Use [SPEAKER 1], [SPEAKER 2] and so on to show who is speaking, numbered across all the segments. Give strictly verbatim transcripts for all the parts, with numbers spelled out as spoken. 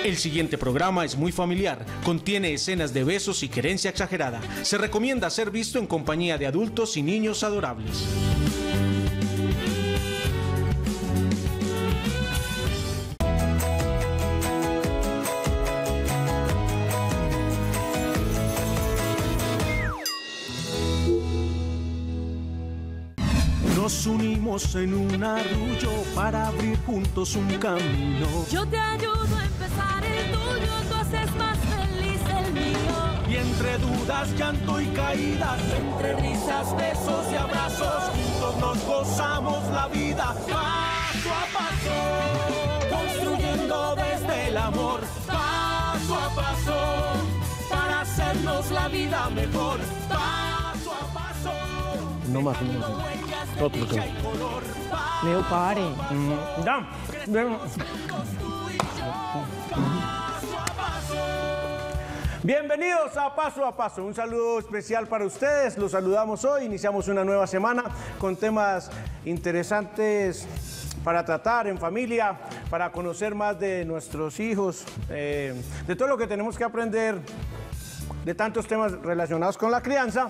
[SPEAKER 1] El siguiente programa es muy familiar, contiene escenas de besos y querencia exagerada. Se recomienda ser visto en compañía de adultos y niños adorables. Nos unimos en un arrullo para abrir juntos un camino.
[SPEAKER 2] Yo te ayudo a empezar el tuyo, tú haces más feliz el mío.
[SPEAKER 1] Y entre dudas, llanto y caídas, entre risas, besos y abrazos, juntos nos gozamos la vida paso a paso, construyendo desde el amor paso a paso, para hacernos la vida mejor paso a paso.
[SPEAKER 3] No más, no más. Otro que...
[SPEAKER 4] Leo, pare.
[SPEAKER 3] Mm, ya. Bienvenidos a Paso a Paso, un saludo especial para ustedes, los saludamos hoy, iniciamos una nueva semana con temas interesantes para tratar en familia, para conocer más de nuestros hijos, eh, de todo lo que tenemos que aprender, de tantos temas relacionados con la crianza.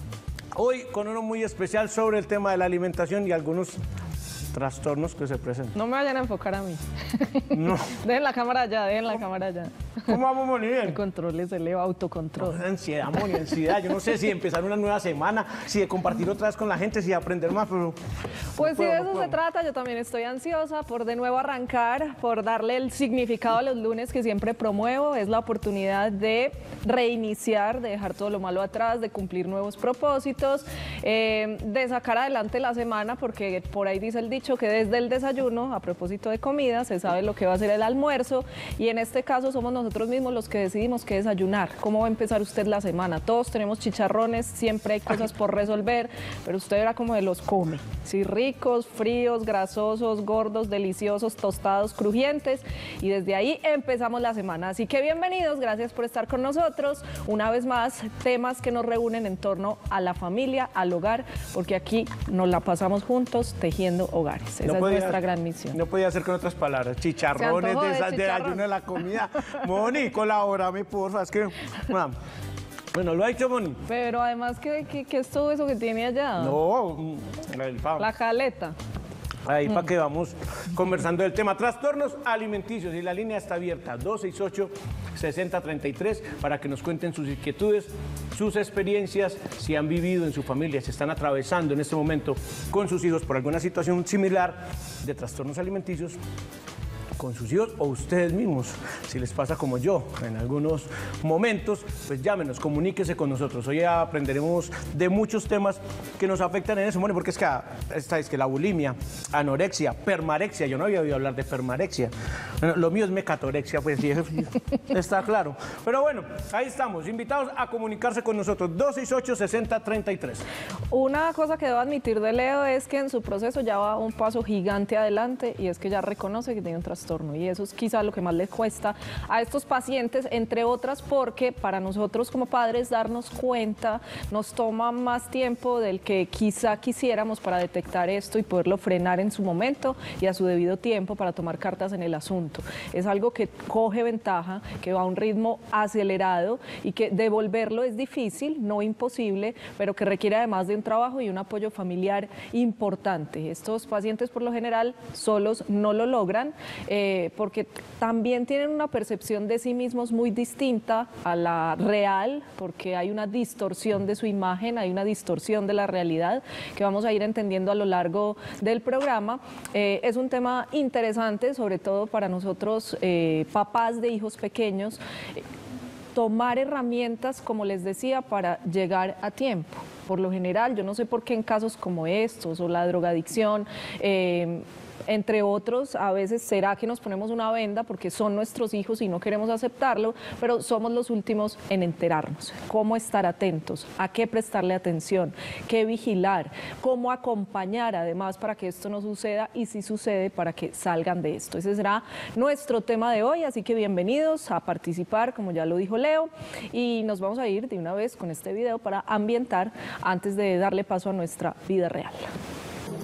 [SPEAKER 3] Hoy con uno muy especial sobre el tema de la alimentación y algunos trastornos que se presentan.
[SPEAKER 4] No me vayan a enfocar a mí.
[SPEAKER 3] No.
[SPEAKER 4] Dejen la cámara allá, dejen la cámara allá.
[SPEAKER 3] ¿Cómo vamos, Moni?
[SPEAKER 4] El control es el autocontrol.
[SPEAKER 3] No, ansiedad, Moni, ansiedad. Yo no sé si empezar una nueva semana, si de compartir otra vez con la gente, si de aprender más, pero...
[SPEAKER 4] Pues
[SPEAKER 3] no
[SPEAKER 4] si
[SPEAKER 3] puedo,
[SPEAKER 4] de
[SPEAKER 3] no
[SPEAKER 4] eso
[SPEAKER 3] puedo.
[SPEAKER 4] se trata, yo también estoy ansiosa por de nuevo arrancar, por darle el significado a los lunes que siempre promuevo. Es la oportunidad de reiniciar, de dejar todo lo malo atrás, de cumplir nuevos propósitos, eh, de sacar adelante la semana, porque por ahí dice el dicho que desde el desayuno, a propósito de comida, se sabe lo que va a ser el almuerzo, y en este caso somos nosotros mismos los que decidimos qué desayunar, cómo va a empezar usted la semana. Todos tenemos chicharrones, siempre hay cosas por resolver, pero usted verá cómo de los come. Sí, ricos, fríos, grasosos, gordos, deliciosos, tostados, crujientes, y desde ahí empezamos la semana. Así que bienvenidos, gracias por estar con nosotros. Una vez más, temas que nos reúnen en torno a la familia, al hogar, porque aquí nos la pasamos juntos tejiendo hogares. Esa
[SPEAKER 3] No
[SPEAKER 4] es
[SPEAKER 3] podía-
[SPEAKER 4] nuestra gran misión.
[SPEAKER 3] No podía ser con otras palabras. Chicharrones,
[SPEAKER 4] Se antojó de
[SPEAKER 3] de, esa- de
[SPEAKER 4] chicharrón.
[SPEAKER 3] ayuno de la comida. Moni, colabórame, porfa. Es que... ah, bueno, ¿lo ha hecho, Moni?
[SPEAKER 4] Pero además, ¿qué, qué, qué es todo eso que tiene allá?
[SPEAKER 3] No, mm, el fa-
[SPEAKER 4] La jaleta.
[SPEAKER 3] ahí para que vamos conversando del tema. Trastornos alimenticios, y la línea está abierta, dos seis ocho, seis cero tres tres, para que nos cuenten sus inquietudes, sus experiencias, si han vivido en su familia, si están atravesando en este momento con sus hijos por alguna situación similar de trastornos alimenticios con sus hijos o ustedes mismos, si les pasa como yo en algunos momentos, pues llámenos, comuníquese con nosotros. Hoy aprenderemos de muchos temas que nos afectan en eso, Moni, porque es que ah, esta es que la bulimia, anorexia, permarexia, yo no había oído hablar de permarexia. Bueno, lo mío es mecatorexia, pues sí, eso sí, está claro. Pero bueno, ahí estamos, invitados a comunicarse con nosotros, dos seis ocho, seis cero tres tres.
[SPEAKER 4] Una cosa que debo admitir de Leo es que en su proceso ya va un paso gigante adelante, y es que ya reconoce que tiene un trastorno, y eso es quizá lo que más le cuesta a estos pacientes, entre otras porque para nosotros como padres darnos cuenta nos toma más tiempo del que quizá quisiéramos para detectar esto y poderlo frenar en su momento y a su debido tiempo para tomar cartas en el asunto. Es algo que coge ventaja, que va a un ritmo acelerado y que devolverlo es difícil, no imposible, pero que requiere además de un trabajo y un apoyo familiar importante. Estos pacientes por lo general solos no lo logran, eh, porque también tienen una percepción de sí mismos muy distinta a la real, porque hay una distorsión de su imagen, hay una distorsión de la realidad que vamos a ir entendiendo a lo largo del programa. Eh, es un tema interesante, sobre todo para nosotros eh, papás de hijos pequeños, eh, tomar herramientas, como les decía, para llegar a tiempo. Por lo general, yo no sé por qué en casos como estos o la drogadicción, eh, entre otros, a veces será que nos ponemos una venda porque son nuestros hijos y no queremos aceptarlo, pero somos los últimos en enterarnos. Cómo estar atentos, a qué prestarle atención, qué vigilar, cómo acompañar además para que esto no suceda, y si sucede, para que salgan de esto. Ese será nuestro tema de hoy, así que bienvenidos a participar, como ya lo dijo Leo, y nos vamos a ir de una vez con este video para ambientar antes de darle paso a nuestra vida real.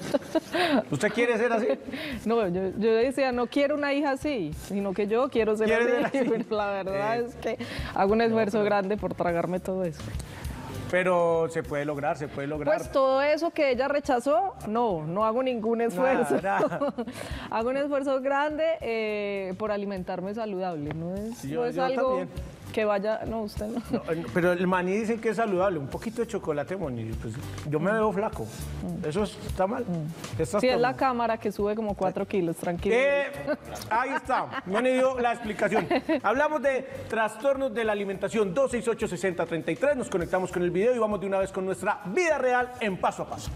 [SPEAKER 3] ¿Usted quiere ser así?
[SPEAKER 4] No, yo, yo decía, no quiero una hija así, sino que yo quiero ser
[SPEAKER 3] ¿Quiere
[SPEAKER 4] así.
[SPEAKER 3] ser así?
[SPEAKER 4] Pero la verdad
[SPEAKER 3] Eh.
[SPEAKER 4] es que hago un esfuerzo grande por tragarme todo eso.
[SPEAKER 3] Pero se puede lograr, se puede lograr.
[SPEAKER 4] Pues todo eso que ella rechazó, no, no hago ningún esfuerzo.
[SPEAKER 3] Nada.
[SPEAKER 4] Hago un esfuerzo grande eh, por alimentarme saludable, no es,
[SPEAKER 3] Yo-
[SPEAKER 4] no es
[SPEAKER 3] yo
[SPEAKER 4] algo
[SPEAKER 3] también.
[SPEAKER 4] que vaya, no, usted no.
[SPEAKER 3] No, eh, pero el maní dicen que es saludable, un poquito de chocolate, Moni. Pues, yo me veo flaco. ¿Eso está mal? ¿Qué estás
[SPEAKER 4] Sí, es la
[SPEAKER 3] tomando?
[SPEAKER 4] cámara que sube como cuatro kilos, tranquilo.
[SPEAKER 3] Eh, ahí está, Moni dio la explicación. Hablamos de trastornos de la alimentación, dos seis ocho, seis cero tres tres. Nos conectamos con el video y vamos de una vez con nuestra vida real en Paso a Paso.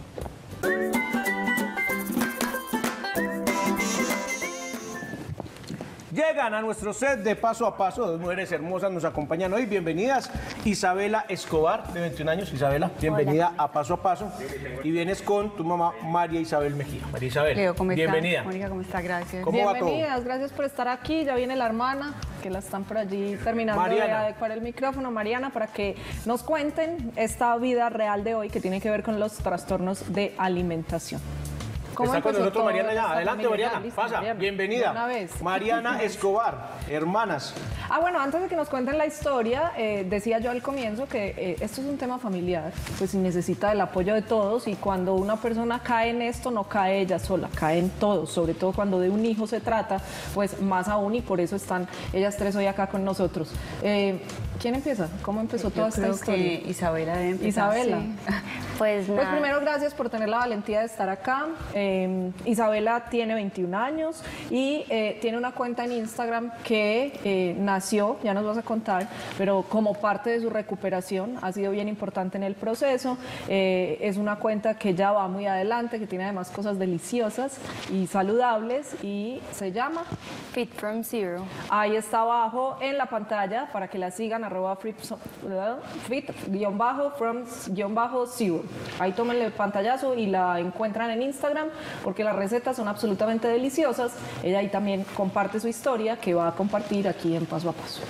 [SPEAKER 3] Llegan a nuestro set de Paso a Paso, dos mujeres hermosas nos acompañan hoy. Bienvenidas, Isabela Escobar, de veintiún años. Isabela, bienvenida a Paso a Paso. Y vienes con tu mamá, María Isabel Mejía. María Isabel,
[SPEAKER 5] Leo, ¿cómo estás?
[SPEAKER 3] bienvenida.
[SPEAKER 5] Mónica, ¿cómo está? Gracias.
[SPEAKER 3] ¿Cómo va todo?
[SPEAKER 4] Bienvenidas, gracias por estar aquí. Ya viene la hermana, que la están por allí terminando
[SPEAKER 3] Mariana.
[SPEAKER 4] de adecuar el micrófono. Mariana, para que nos cuenten esta vida real de hoy que tiene que ver con los trastornos de alimentación. ¿Cómo
[SPEAKER 3] Está con
[SPEAKER 4] empezó
[SPEAKER 3] nosotros
[SPEAKER 4] todo
[SPEAKER 3] Mariana
[SPEAKER 4] en
[SPEAKER 3] ya.
[SPEAKER 4] esta
[SPEAKER 3] Adelante,
[SPEAKER 4] familia?
[SPEAKER 3] Mariana.
[SPEAKER 4] Ya, listo,
[SPEAKER 3] Pasa,
[SPEAKER 4] Mariana.
[SPEAKER 3] bienvenida.
[SPEAKER 4] De una vez.
[SPEAKER 3] Mariana Escobar, hermanas.
[SPEAKER 4] Ah, bueno, antes de que nos cuenten la historia, eh, decía yo al comienzo que eh, esto es un tema familiar, pues y necesita el apoyo de todos y cuando una persona cae en esto, no cae ella sola, caen todos, sobre todo cuando de un hijo se trata, pues más aún y por eso están ellas tres hoy acá con nosotros. Eh, ¿Quién empieza? ¿Cómo empezó toda
[SPEAKER 5] Yo
[SPEAKER 4] esta
[SPEAKER 5] creo
[SPEAKER 4] historia?
[SPEAKER 5] que Isabela debe empezar.
[SPEAKER 4] Isabela.
[SPEAKER 5] Sí.
[SPEAKER 6] Pues
[SPEAKER 4] Pues
[SPEAKER 6] nada.
[SPEAKER 4] primero, gracias por tener la valentía de estar acá. Eh, Isabela tiene veintiún años y eh, tiene una cuenta en Instagram que eh, nació, ya nos vas a contar, pero como parte de su recuperación ha sido bien importante en el proceso. Eh, es una cuenta que ya va muy adelante, que tiene además cosas deliciosas y saludables y se llama...
[SPEAKER 6] Fit from Zero.
[SPEAKER 4] Ahí está abajo en la pantalla para que la sigan, arroba fit-from-zero. Ahí tómenle el pantallazo y la encuentran en Instagram porque las recetas son absolutamente deliciosas. Ella ahí también comparte su historia que va a compartir aquí en Paso a Paso.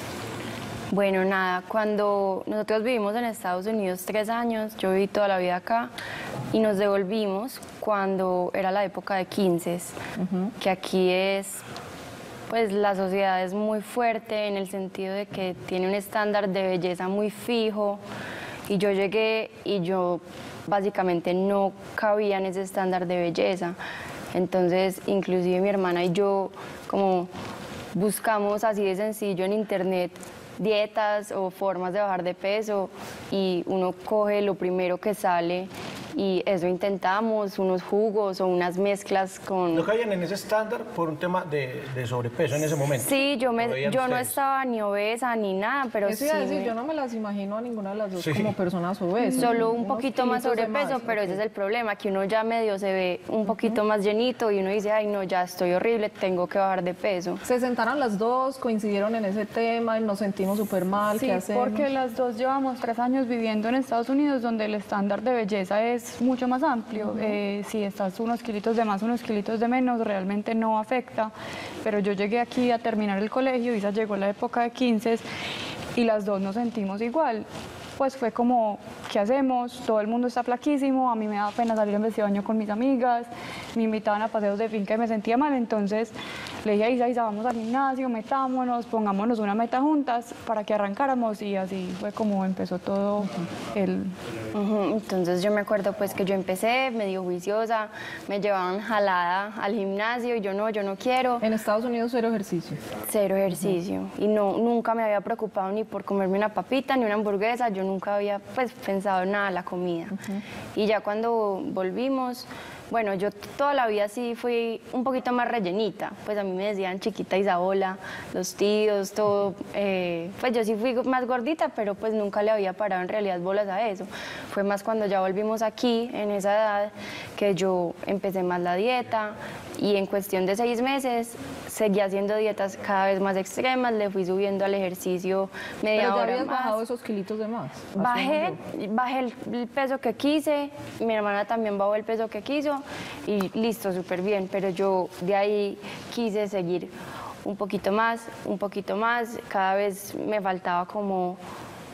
[SPEAKER 6] Bueno, nada, cuando nosotros vivimos en Estados Unidos tres años, yo viví toda la vida acá y nos devolvimos cuando era la época de quince, que aquí es, pues la sociedad es muy fuerte en el sentido de que tiene un estándar de belleza muy fijo y yo llegué y yo básicamente no cabía en ese estándar de belleza. Entonces, inclusive mi hermana y yo como buscamos así de sencillo en internet dietas o formas de bajar de peso y uno coge lo primero que sale y eso intentamos, unos jugos o unas mezclas con...
[SPEAKER 3] No caían en ese estándar por un tema de, de sobrepeso en ese momento.
[SPEAKER 6] Sí, yo,
[SPEAKER 3] Lo
[SPEAKER 6] me,
[SPEAKER 3] veían
[SPEAKER 6] yo no
[SPEAKER 3] ustedes.
[SPEAKER 6] estaba ni obesa ni nada, pero
[SPEAKER 4] Eso
[SPEAKER 6] sí,
[SPEAKER 4] iba a decir,
[SPEAKER 6] me-
[SPEAKER 4] yo no me las imagino a ninguna de las dos
[SPEAKER 3] Sí.
[SPEAKER 4] como personas obesas.
[SPEAKER 6] solo un
[SPEAKER 4] Unos
[SPEAKER 6] poquito más
[SPEAKER 4] kilitos de
[SPEAKER 6] sobrepeso,
[SPEAKER 4] más,
[SPEAKER 6] pero
[SPEAKER 4] ok.
[SPEAKER 6] ese es el problema, que uno ya medio se ve un poquito más llenito y uno dice, ay no, ya estoy horrible, tengo que bajar de peso.
[SPEAKER 4] Se sentaron las dos, coincidieron en ese tema y nos sentimos súper mal.
[SPEAKER 5] Sí,
[SPEAKER 4] ¿Qué hacemos?
[SPEAKER 5] porque las dos llevamos tres años viviendo en Estados Unidos, donde el estándar de belleza es mucho más amplio. Eh, si estás unos kilitos de más, unos kilitos de menos, realmente no afecta. Pero yo llegué aquí a terminar el colegio, Isa llegó la época de quince y las dos nos sentimos igual. Pues fue como, ¿qué hacemos? Todo el mundo está flaquísimo, a mí me daba pena salir en vestido de baño con mis amigas, me invitaban a paseos de finca y me sentía mal, entonces le dije a Isa, Isa, vamos al gimnasio, metámonos, pongámonos una meta juntas para que arrancáramos y así fue como empezó todo el...
[SPEAKER 6] Ujú, entonces yo me acuerdo pues que yo empecé medio juiciosa, me llevaban jalada al gimnasio y yo no, yo no quiero.
[SPEAKER 4] En Estados Unidos cero ejercicio.
[SPEAKER 6] Cero ejercicio y no, nunca me había preocupado ni por comerme una papita ni una hamburguesa, yo nunca había pues pensado en nada de la comida. Y ya cuando volvimos, bueno, yo toda la vida sí fui un poquito más rellenita, pues a mí me decían chiquita Isaola, los tíos, todo, eh, pues yo sí fui más gordita, pero pues nunca le había parado en realidad bolas a eso. Fue más cuando ya volvimos aquí, en esa edad, que yo empecé más la dieta y en cuestión de seis meses seguí haciendo dietas cada vez más extremas, le fui subiendo al ejercicio media
[SPEAKER 4] Pero ya
[SPEAKER 6] hora
[SPEAKER 4] habías
[SPEAKER 6] más.
[SPEAKER 4] bajado esos kilitos de más.
[SPEAKER 6] Bajé,
[SPEAKER 4] asumo yo.
[SPEAKER 6] bajé el, el peso que quise, mi hermana también bajó el peso que quiso y listo, súper bien, pero yo de ahí quise seguir un poquito más, un poquito más, cada vez me faltaba como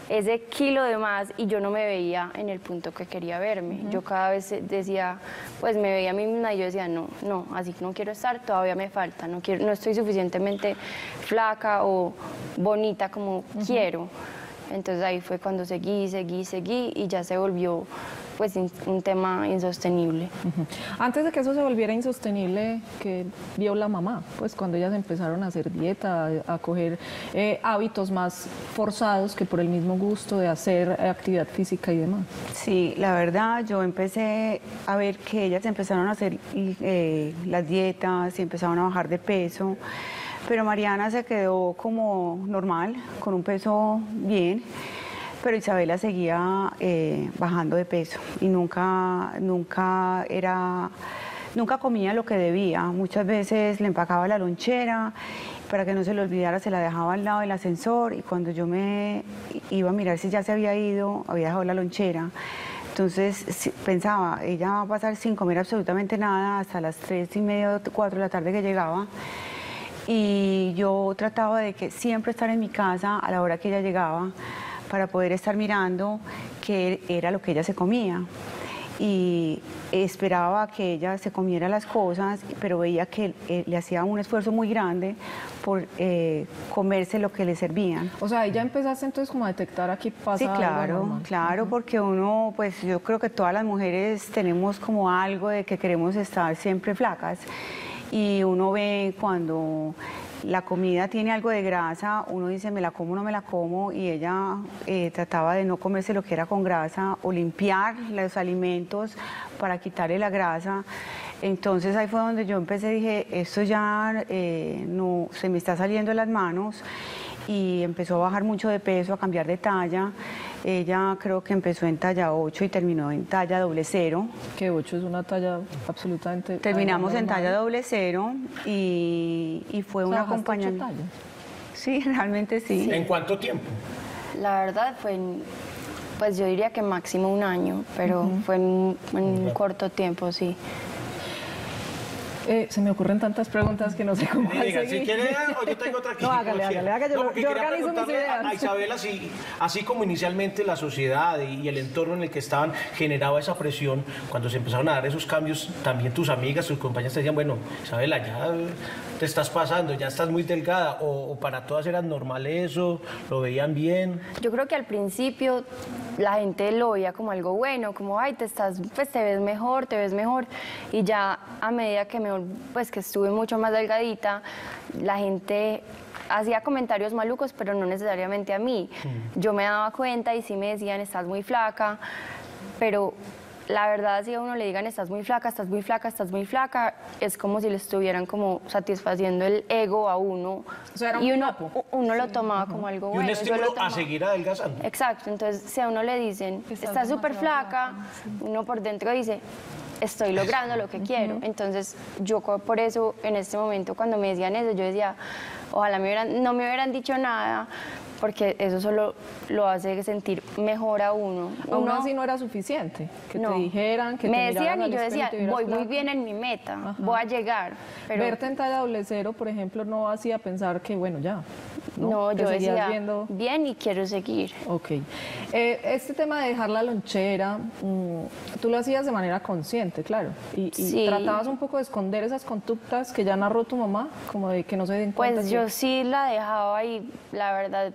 [SPEAKER 6] ese kilo de más y yo no me veía en el punto que quería verme. Uh-huh. Yo cada vez decía, pues me veía a mí misma y yo decía, no, no, así no quiero estar, todavía me falta, no, quiero, no estoy suficientemente flaca o bonita como uh-huh. quiero. Entonces ahí fue cuando seguí, seguí, seguí y ya se volvió pues un tema insostenible.
[SPEAKER 4] Uh-huh. Antes de que eso se volviera insostenible, ¿qué vio la mamá? Pues cuando ellas empezaron a hacer dieta, a, a coger eh, hábitos más forzados que por el mismo gusto de hacer actividad física y demás.
[SPEAKER 7] Sí, la verdad, yo empecé a ver que ellas empezaron a hacer eh, las dietas y empezaron a bajar de peso. Pero Mariana se quedó como normal, con un peso bien, pero Isabela seguía eh, bajando de peso y nunca, nunca era, nunca comía lo que debía. Muchas veces le empacaba la lonchera, para que no se le olvidara se la dejaba al lado del ascensor y cuando yo me iba a mirar si ya se había ido, había dejado la lonchera. Entonces pensaba, ella va a pasar sin comer absolutamente nada hasta las tres y media, cuatro de la tarde que llegaba. Y yo trataba de que siempre estar en mi casa a la hora que ella llegaba para poder estar mirando qué era lo que ella se comía. Y esperaba que ella se comiera las cosas, pero veía que eh, le hacía un esfuerzo muy grande por eh, comerse lo que le servían.
[SPEAKER 4] O sea, ya empezaste entonces como a detectar aquí pasa
[SPEAKER 7] Sí, claro,
[SPEAKER 4] algo normal.
[SPEAKER 7] claro, uh-huh. porque uno, pues yo creo que todas las mujeres tenemos como algo de que queremos estar siempre flacas. Y uno ve cuando la comida tiene algo de grasa, uno dice me la como o no me la como, y ella eh, trataba de no comerse lo que era con grasa o limpiar los alimentos para quitarle la grasa. Entonces ahí fue donde yo empecé, dije, esto ya eh, no, se me está saliendo de las manos, y empezó a bajar mucho de peso, a cambiar de talla. Ella creo que empezó en talla ocho y terminó en talla doble cero.
[SPEAKER 4] Que ocho es una talla absolutamente...
[SPEAKER 7] Terminamos en talla doble cero y, y fue
[SPEAKER 4] o sea,
[SPEAKER 7] una acompañamiento. Sí, realmente sí.
[SPEAKER 3] ¿En cuánto tiempo?
[SPEAKER 6] La verdad fue, en, pues yo diría que máximo un año, pero uh-huh. fue en, en un corto tiempo, sí.
[SPEAKER 4] Eh, se me ocurren tantas preguntas que no sé cómo
[SPEAKER 3] Diga,
[SPEAKER 4] seguir.
[SPEAKER 3] si quiere, o yo tengo otra aquí.
[SPEAKER 4] No, hágale, hágale, hágale. Yo,
[SPEAKER 3] no,
[SPEAKER 4] yo organizo mis ideas.
[SPEAKER 3] A Isabela, si, así como inicialmente la sociedad y el entorno en el que estaban generaba esa presión, cuando se empezaron a dar esos cambios, también tus amigas, tus compañeras te decían, bueno, Isabela, ya te estás pasando, ya estás muy delgada, o, o para todas era normal eso, lo veían bien.
[SPEAKER 6] Yo creo que al principio la gente lo veía como algo bueno, como, ay, te estás, pues te ves mejor, te ves mejor, y ya a medida que me pues que estuve mucho más delgadita, la gente hacía comentarios malucos, pero no necesariamente a mí. Mm. Yo me daba cuenta y sí me decían, estás muy flaca, pero la verdad, si a uno le digan, estás muy flaca, estás muy flaca, estás muy flaca, es como si le estuvieran como satisfaciendo el ego a uno.
[SPEAKER 4] O sea, era
[SPEAKER 6] y
[SPEAKER 4] un
[SPEAKER 6] uno,
[SPEAKER 4] guapo.
[SPEAKER 6] uno lo tomaba uh-huh. como algo bueno.
[SPEAKER 3] Y un estímulo a seguir adelgazando.
[SPEAKER 6] Exacto, entonces si a uno le dicen, estás súper flaca, sí. uno por dentro dice, estoy logrando lo que quiero. Entonces yo por eso en este momento cuando me decían eso, yo decía, ojalá me hubieran, no me hubieran dicho nada, porque eso solo lo hace sentir mejor a uno.
[SPEAKER 4] Aún
[SPEAKER 6] uno,
[SPEAKER 4] así no era suficiente, que
[SPEAKER 6] no.
[SPEAKER 4] te dijeran, que
[SPEAKER 6] me
[SPEAKER 4] te
[SPEAKER 6] decían y yo
[SPEAKER 4] decía,
[SPEAKER 6] voy
[SPEAKER 4] flaca.
[SPEAKER 6] Muy bien en mi meta, Ajá. voy a llegar.
[SPEAKER 4] Pero... Verte en talla doble cero, por ejemplo, no hacía pensar que, bueno, ya.
[SPEAKER 6] No, no yo decía, viendo... bien y quiero seguir.
[SPEAKER 4] Ok. Eh, este tema de dejar la lonchera, mmm, tú lo hacías de manera consciente, claro, y, y
[SPEAKER 6] sí.
[SPEAKER 4] tratabas un poco de esconder esas conductas que ya narró tu mamá, como de que no se den cuenta.
[SPEAKER 6] Pues
[SPEAKER 4] que...
[SPEAKER 6] yo sí la dejaba y la verdad...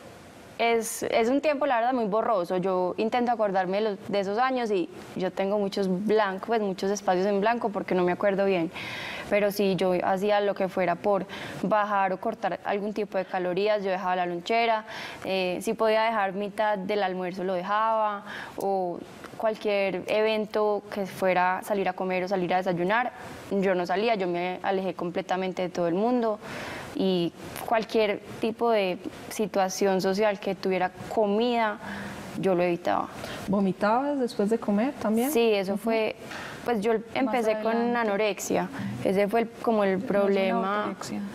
[SPEAKER 6] Es, es un tiempo, la verdad, muy borroso. Yo intento acordarme de, los, de esos años y yo tengo muchos blancos, pues muchos espacios en blanco porque no me acuerdo bien. Pero sí, yo hacía lo que fuera por bajar o cortar algún tipo de calorías, yo dejaba la lonchera. Eh, si podía dejar mitad del almuerzo, lo dejaba. O cualquier evento que fuera salir a comer o salir a desayunar, yo no salía, yo me alejé completamente de todo el mundo. Y cualquier tipo de situación social que tuviera comida, yo lo evitaba.
[SPEAKER 4] ¿Vomitabas después de comer también?
[SPEAKER 6] Sí, eso uh-huh. fue, pues yo empecé con anorexia, ese fue el, como el problema.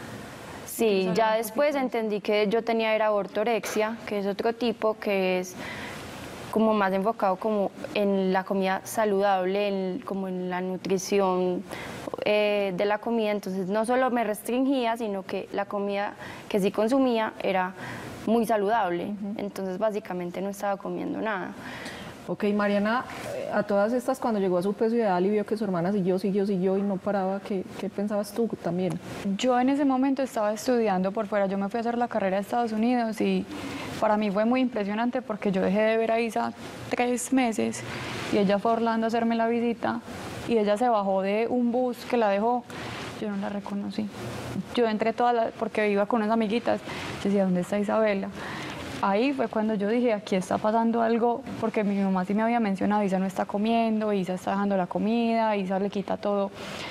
[SPEAKER 6] Sí, ya después entendí que yo tenía era ortorexia, que es otro tipo, que es como más enfocado como en la comida saludable, en, como en la nutrición eh, de la comida. Entonces no solo me restringía, sino que la comida que sí consumía era muy saludable. Uh-huh. Entonces básicamente no estaba comiendo nada.
[SPEAKER 4] Ok, Mariana, a todas estas, cuando llegó a su peso ideal y vio que su hermana siguió, siguió, siguió y no paraba, ¿qué, qué pensabas tú también?
[SPEAKER 5] Yo en ese momento estaba estudiando por fuera, yo me fui a hacer la carrera a Estados Unidos y para mí fue muy impresionante porque yo dejé de ver a Isa tres meses y ella fue a Orlando a hacerme la visita y ella se bajó de un bus que la dejó, yo no la reconocí. Yo entré toda la, porque iba con unas amiguitas, yo decía, ¿dónde está Isabela? Ahí fue cuando yo dije, aquí está pasando algo, porque mi mamá sí me había mencionado, Isa no está comiendo, Isa está dejando la comida, Isa le quita todo,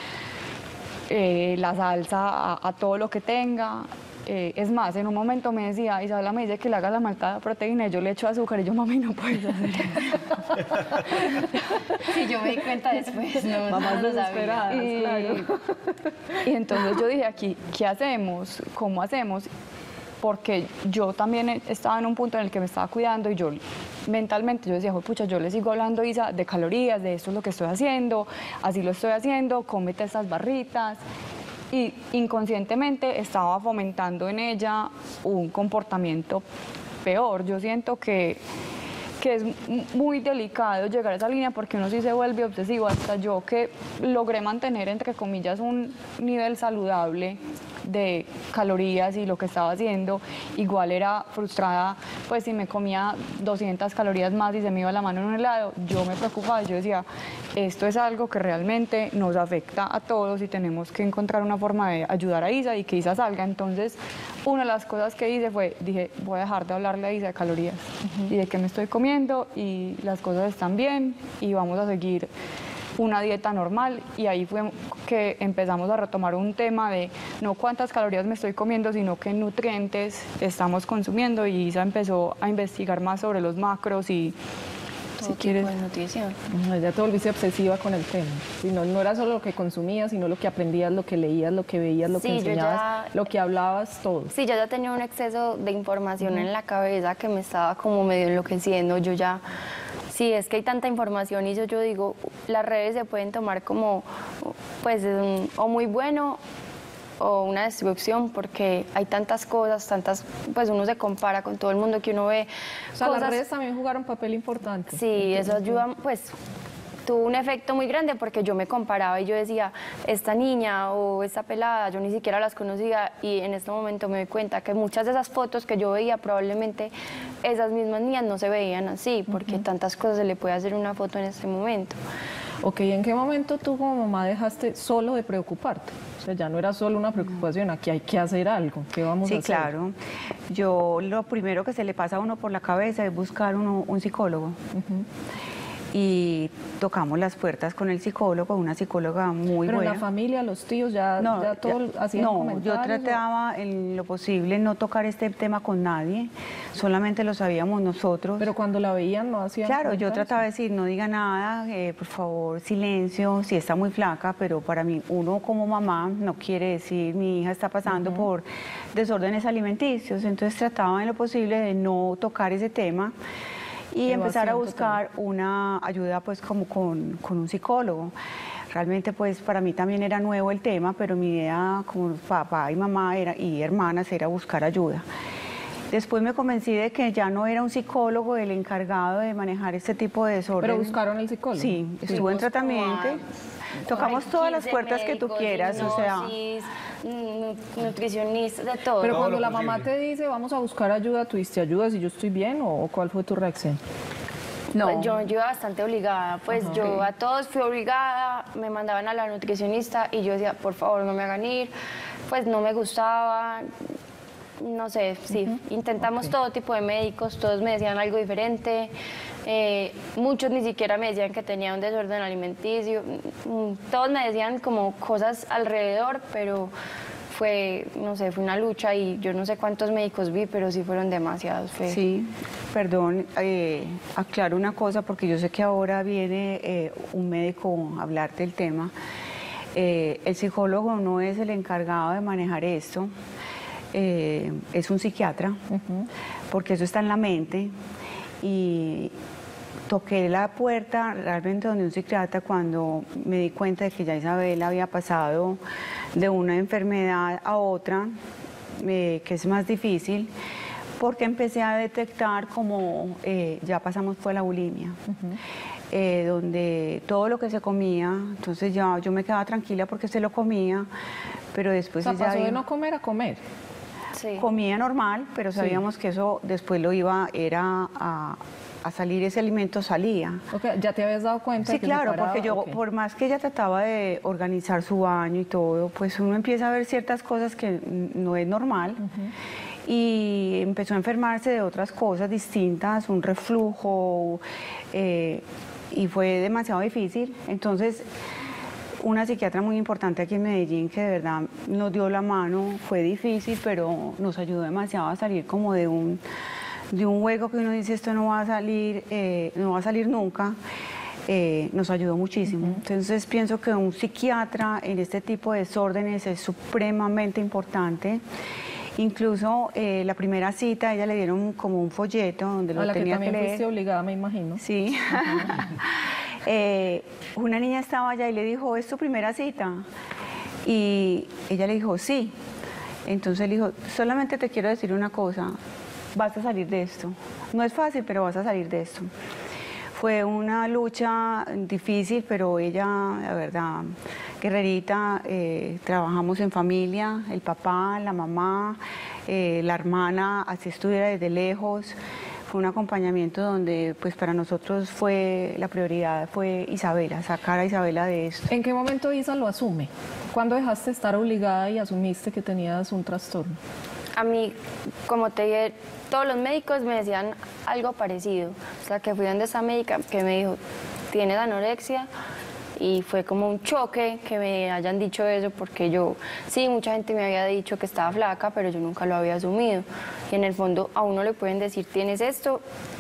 [SPEAKER 5] eh, la salsa a, a todo lo que tenga. Eh, es más, en un momento me decía, Isabela me dice que le haga la maltada de proteína y yo le echo azúcar y yo, mami, no puedes hacer eso.
[SPEAKER 6] Sí, yo me di cuenta después, no,
[SPEAKER 4] Mamás
[SPEAKER 6] no lo
[SPEAKER 4] desesperadas,
[SPEAKER 6] sabía.
[SPEAKER 5] Y,
[SPEAKER 4] claro.
[SPEAKER 5] y entonces yo dije, aquí, ¿qué hacemos? ¿Cómo hacemos? Porque yo también estaba en un punto en el que me estaba cuidando y yo mentalmente yo decía, pucha, yo le sigo hablando, Isa, de calorías, de esto es lo que estoy haciendo, así lo estoy haciendo, cómete estas barritas. Y inconscientemente estaba fomentando en ella un comportamiento peor. Yo siento que, que es muy delicado llegar a esa línea porque uno sí se vuelve obsesivo, hasta yo que logré mantener, entre comillas, un nivel saludable de calorías y lo que estaba haciendo, igual era frustrada, pues si me comía doscientas calorías más y se me iba la mano en un helado, yo me preocupaba, yo decía, esto es algo que realmente nos afecta a todos y tenemos que encontrar una forma de ayudar a Isa y que Isa salga. Entonces, una de las cosas que hice fue, dije, voy a dejar de hablarle a Isa de calorías uh-huh. y de qué me estoy comiendo y las cosas están bien y vamos a seguir una dieta normal, y ahí fue que empezamos a retomar un tema de no cuántas calorías me estoy comiendo, sino qué nutrientes estamos consumiendo, y Isa empezó a investigar más sobre los macros y
[SPEAKER 6] todo
[SPEAKER 5] si
[SPEAKER 6] tipo
[SPEAKER 5] quieres
[SPEAKER 6] de nutrición.
[SPEAKER 4] No, ya te volviste obsesiva con el tema. Si no, no era solo lo que consumías, sino lo que aprendías, lo que leías, lo que veías, lo
[SPEAKER 6] Sí,
[SPEAKER 4] que
[SPEAKER 6] yo
[SPEAKER 4] enseñabas,
[SPEAKER 6] ya-
[SPEAKER 4] lo que hablabas, todo.
[SPEAKER 6] Sí, yo ya tenía un exceso de información en la cabeza que me estaba como medio enloqueciendo. Yo ya, sí, es que hay tanta información y yo, yo digo, las redes se pueden tomar como, pues, un- o muy bueno o una destrucción, porque hay tantas cosas, tantas, pues uno se compara con todo el mundo que uno ve.
[SPEAKER 4] O sea,
[SPEAKER 6] cosas,
[SPEAKER 4] las redes también jugaron papel importante.
[SPEAKER 6] Sí, eso ayuda, pues tuvo un efecto muy grande porque yo me comparaba y yo decía, esta niña o esta pelada, yo ni siquiera las conocía, y en este momento me doy cuenta que muchas de esas fotos que yo veía, probablemente esas mismas niñas no se veían así, porque tantas cosas se le puede hacer una foto en este momento.
[SPEAKER 4] Ok, ¿en qué momento tú como mamá dejaste solo de preocuparte? O sea, ya no era solo una preocupación, aquí hay que hacer algo. ¿Qué vamos a
[SPEAKER 7] Sí,
[SPEAKER 4] hacer?
[SPEAKER 7] claro. Yo lo primero que se le pasa a uno por la cabeza es buscar uno, un psicólogo. Y tocamos las puertas con el psicólogo, una psicóloga muy
[SPEAKER 4] Pero
[SPEAKER 7] buena.
[SPEAKER 4] en la familia, los tíos, ya, ya todo
[SPEAKER 7] ya-
[SPEAKER 4] hacían
[SPEAKER 7] no,
[SPEAKER 4] comentarios.
[SPEAKER 7] yo trataba en lo posible no tocar este tema con nadie, solamente lo sabíamos nosotros.
[SPEAKER 4] Pero cuando la veían no hacían
[SPEAKER 7] Claro, yo
[SPEAKER 4] comentarios.
[SPEAKER 7] trataba de decir, no diga nada, eh, por favor, silencio, si está muy flaca, pero para mí, uno como mamá no quiere decir, mi hija está pasando por desórdenes alimenticios, entonces trataba en lo posible de no tocar ese tema y empezar a
[SPEAKER 4] Evasión
[SPEAKER 7] buscar una ayuda pues como con, con un psicólogo. Realmente pues para mí también era nuevo el tema, pero mi idea como papá y mamá era, y hermanas era buscar ayuda. Después me convencí de que ya no era un psicólogo el encargado de manejar este tipo de desorden.
[SPEAKER 4] Pero buscaron el psicólogo.
[SPEAKER 7] Sí, estuvo en tratamiento. Tocamos todas las puertas que tú quieras, o sea.
[SPEAKER 6] Nutricionistas, de todo.
[SPEAKER 4] Pero
[SPEAKER 3] Todo
[SPEAKER 4] cuando
[SPEAKER 3] lo
[SPEAKER 4] la mamá
[SPEAKER 3] posible.
[SPEAKER 4] te dice, vamos a buscar ayuda, ¿tuviste ayuda si yo estoy bien o, o cuál fue tu reacción?
[SPEAKER 7] No.
[SPEAKER 6] Pues yo, yo iba bastante obligada, pues
[SPEAKER 4] Ajá.
[SPEAKER 6] yo
[SPEAKER 4] Ok.
[SPEAKER 6] a todos fui obligada, me mandaban a la nutricionista y yo decía, por favor, no me hagan ir, pues no me gustaba, no sé, sí, intentamos
[SPEAKER 4] Ok.
[SPEAKER 6] todo tipo de médicos, todos me decían algo diferente, eh, muchos ni siquiera me decían que tenía un desorden alimenticio, mm, todos me decían como cosas alrededor, pero fue, no sé, fue una lucha y yo no sé cuántos médicos vi, pero sí fueron demasiados. Fue,
[SPEAKER 7] Sí, perdón, eh, aclaro una cosa porque yo sé que ahora viene eh, un médico a hablarte del tema. Eh, el psicólogo no es el encargado de manejar esto, eh, es un psiquiatra, porque eso está en la mente. Y toqué la puerta realmente donde un psiquiatra cuando me di cuenta de que ya Isabela había pasado de una enfermedad a otra, eh, que es más difícil, porque empecé a detectar como eh, ya pasamos por la bulimia. Uh-huh. eh, donde todo lo que se comía, entonces ya yo me quedaba tranquila porque se lo comía, pero después
[SPEAKER 4] o sea,
[SPEAKER 7] ella
[SPEAKER 4] pasó
[SPEAKER 7] dijo,
[SPEAKER 4] de no comer a comer.
[SPEAKER 6] Sí.
[SPEAKER 7] Comía normal, pero sabíamos sí. que eso después lo iba, era a, a salir, ese alimento salía.
[SPEAKER 4] Okay, ¿ya te habías dado cuenta?
[SPEAKER 7] Sí,
[SPEAKER 4] que
[SPEAKER 7] claro,
[SPEAKER 4] se paraba?
[SPEAKER 7] porque yo,
[SPEAKER 4] Okay.
[SPEAKER 7] por más que ella trataba de organizar su baño y todo, pues uno empieza a ver ciertas cosas que no es normal. Uh-huh. Y empezó a enfermarse de otras cosas distintas, un reflujo, eh, y fue demasiado difícil. Entonces, una psiquiatra muy importante aquí en Medellín que de verdad nos dio la mano, fue difícil, pero nos ayudó demasiado a salir como de un, de un hueco que uno dice esto no va a salir, eh, no va a salir nunca, eh, nos ayudó muchísimo. Uh-huh. Entonces pienso que un psiquiatra en este tipo de desórdenes es supremamente importante. Incluso eh, la primera cita, a ella le dieron como un folleto donde lo
[SPEAKER 4] a la
[SPEAKER 7] tenía
[SPEAKER 4] que también
[SPEAKER 7] que leer.
[SPEAKER 4] Fuiste obligada, me imagino.
[SPEAKER 7] Sí. eh, una niña estaba allá y le dijo, ¿es tu primera cita? Y ella le dijo, sí. Entonces le dijo, solamente te quiero decir una cosa, vas a salir de esto. No es fácil, pero vas a salir de esto. Fue una lucha difícil, pero ella, la verdad, guerrerita, eh, trabajamos en familia, el papá, la mamá, eh, la hermana, así estuviera desde lejos. Fue un acompañamiento donde, pues para nosotros fue, la prioridad fue Isabela, sacar a Isabela de esto.
[SPEAKER 4] ¿En qué momento Isa lo asume? ¿Cuándo dejaste de estar obligada y asumiste que tenías un trastorno?
[SPEAKER 6] A mí, como te dije, todos los médicos me decían algo parecido. O sea, que fui donde esa médica que me dijo, tienes anorexia, y fue como un choque que me hayan dicho eso, porque yo, sí, mucha gente me había dicho que estaba flaca, pero yo nunca lo había asumido. Y en el fondo a uno le pueden decir, tienes esto,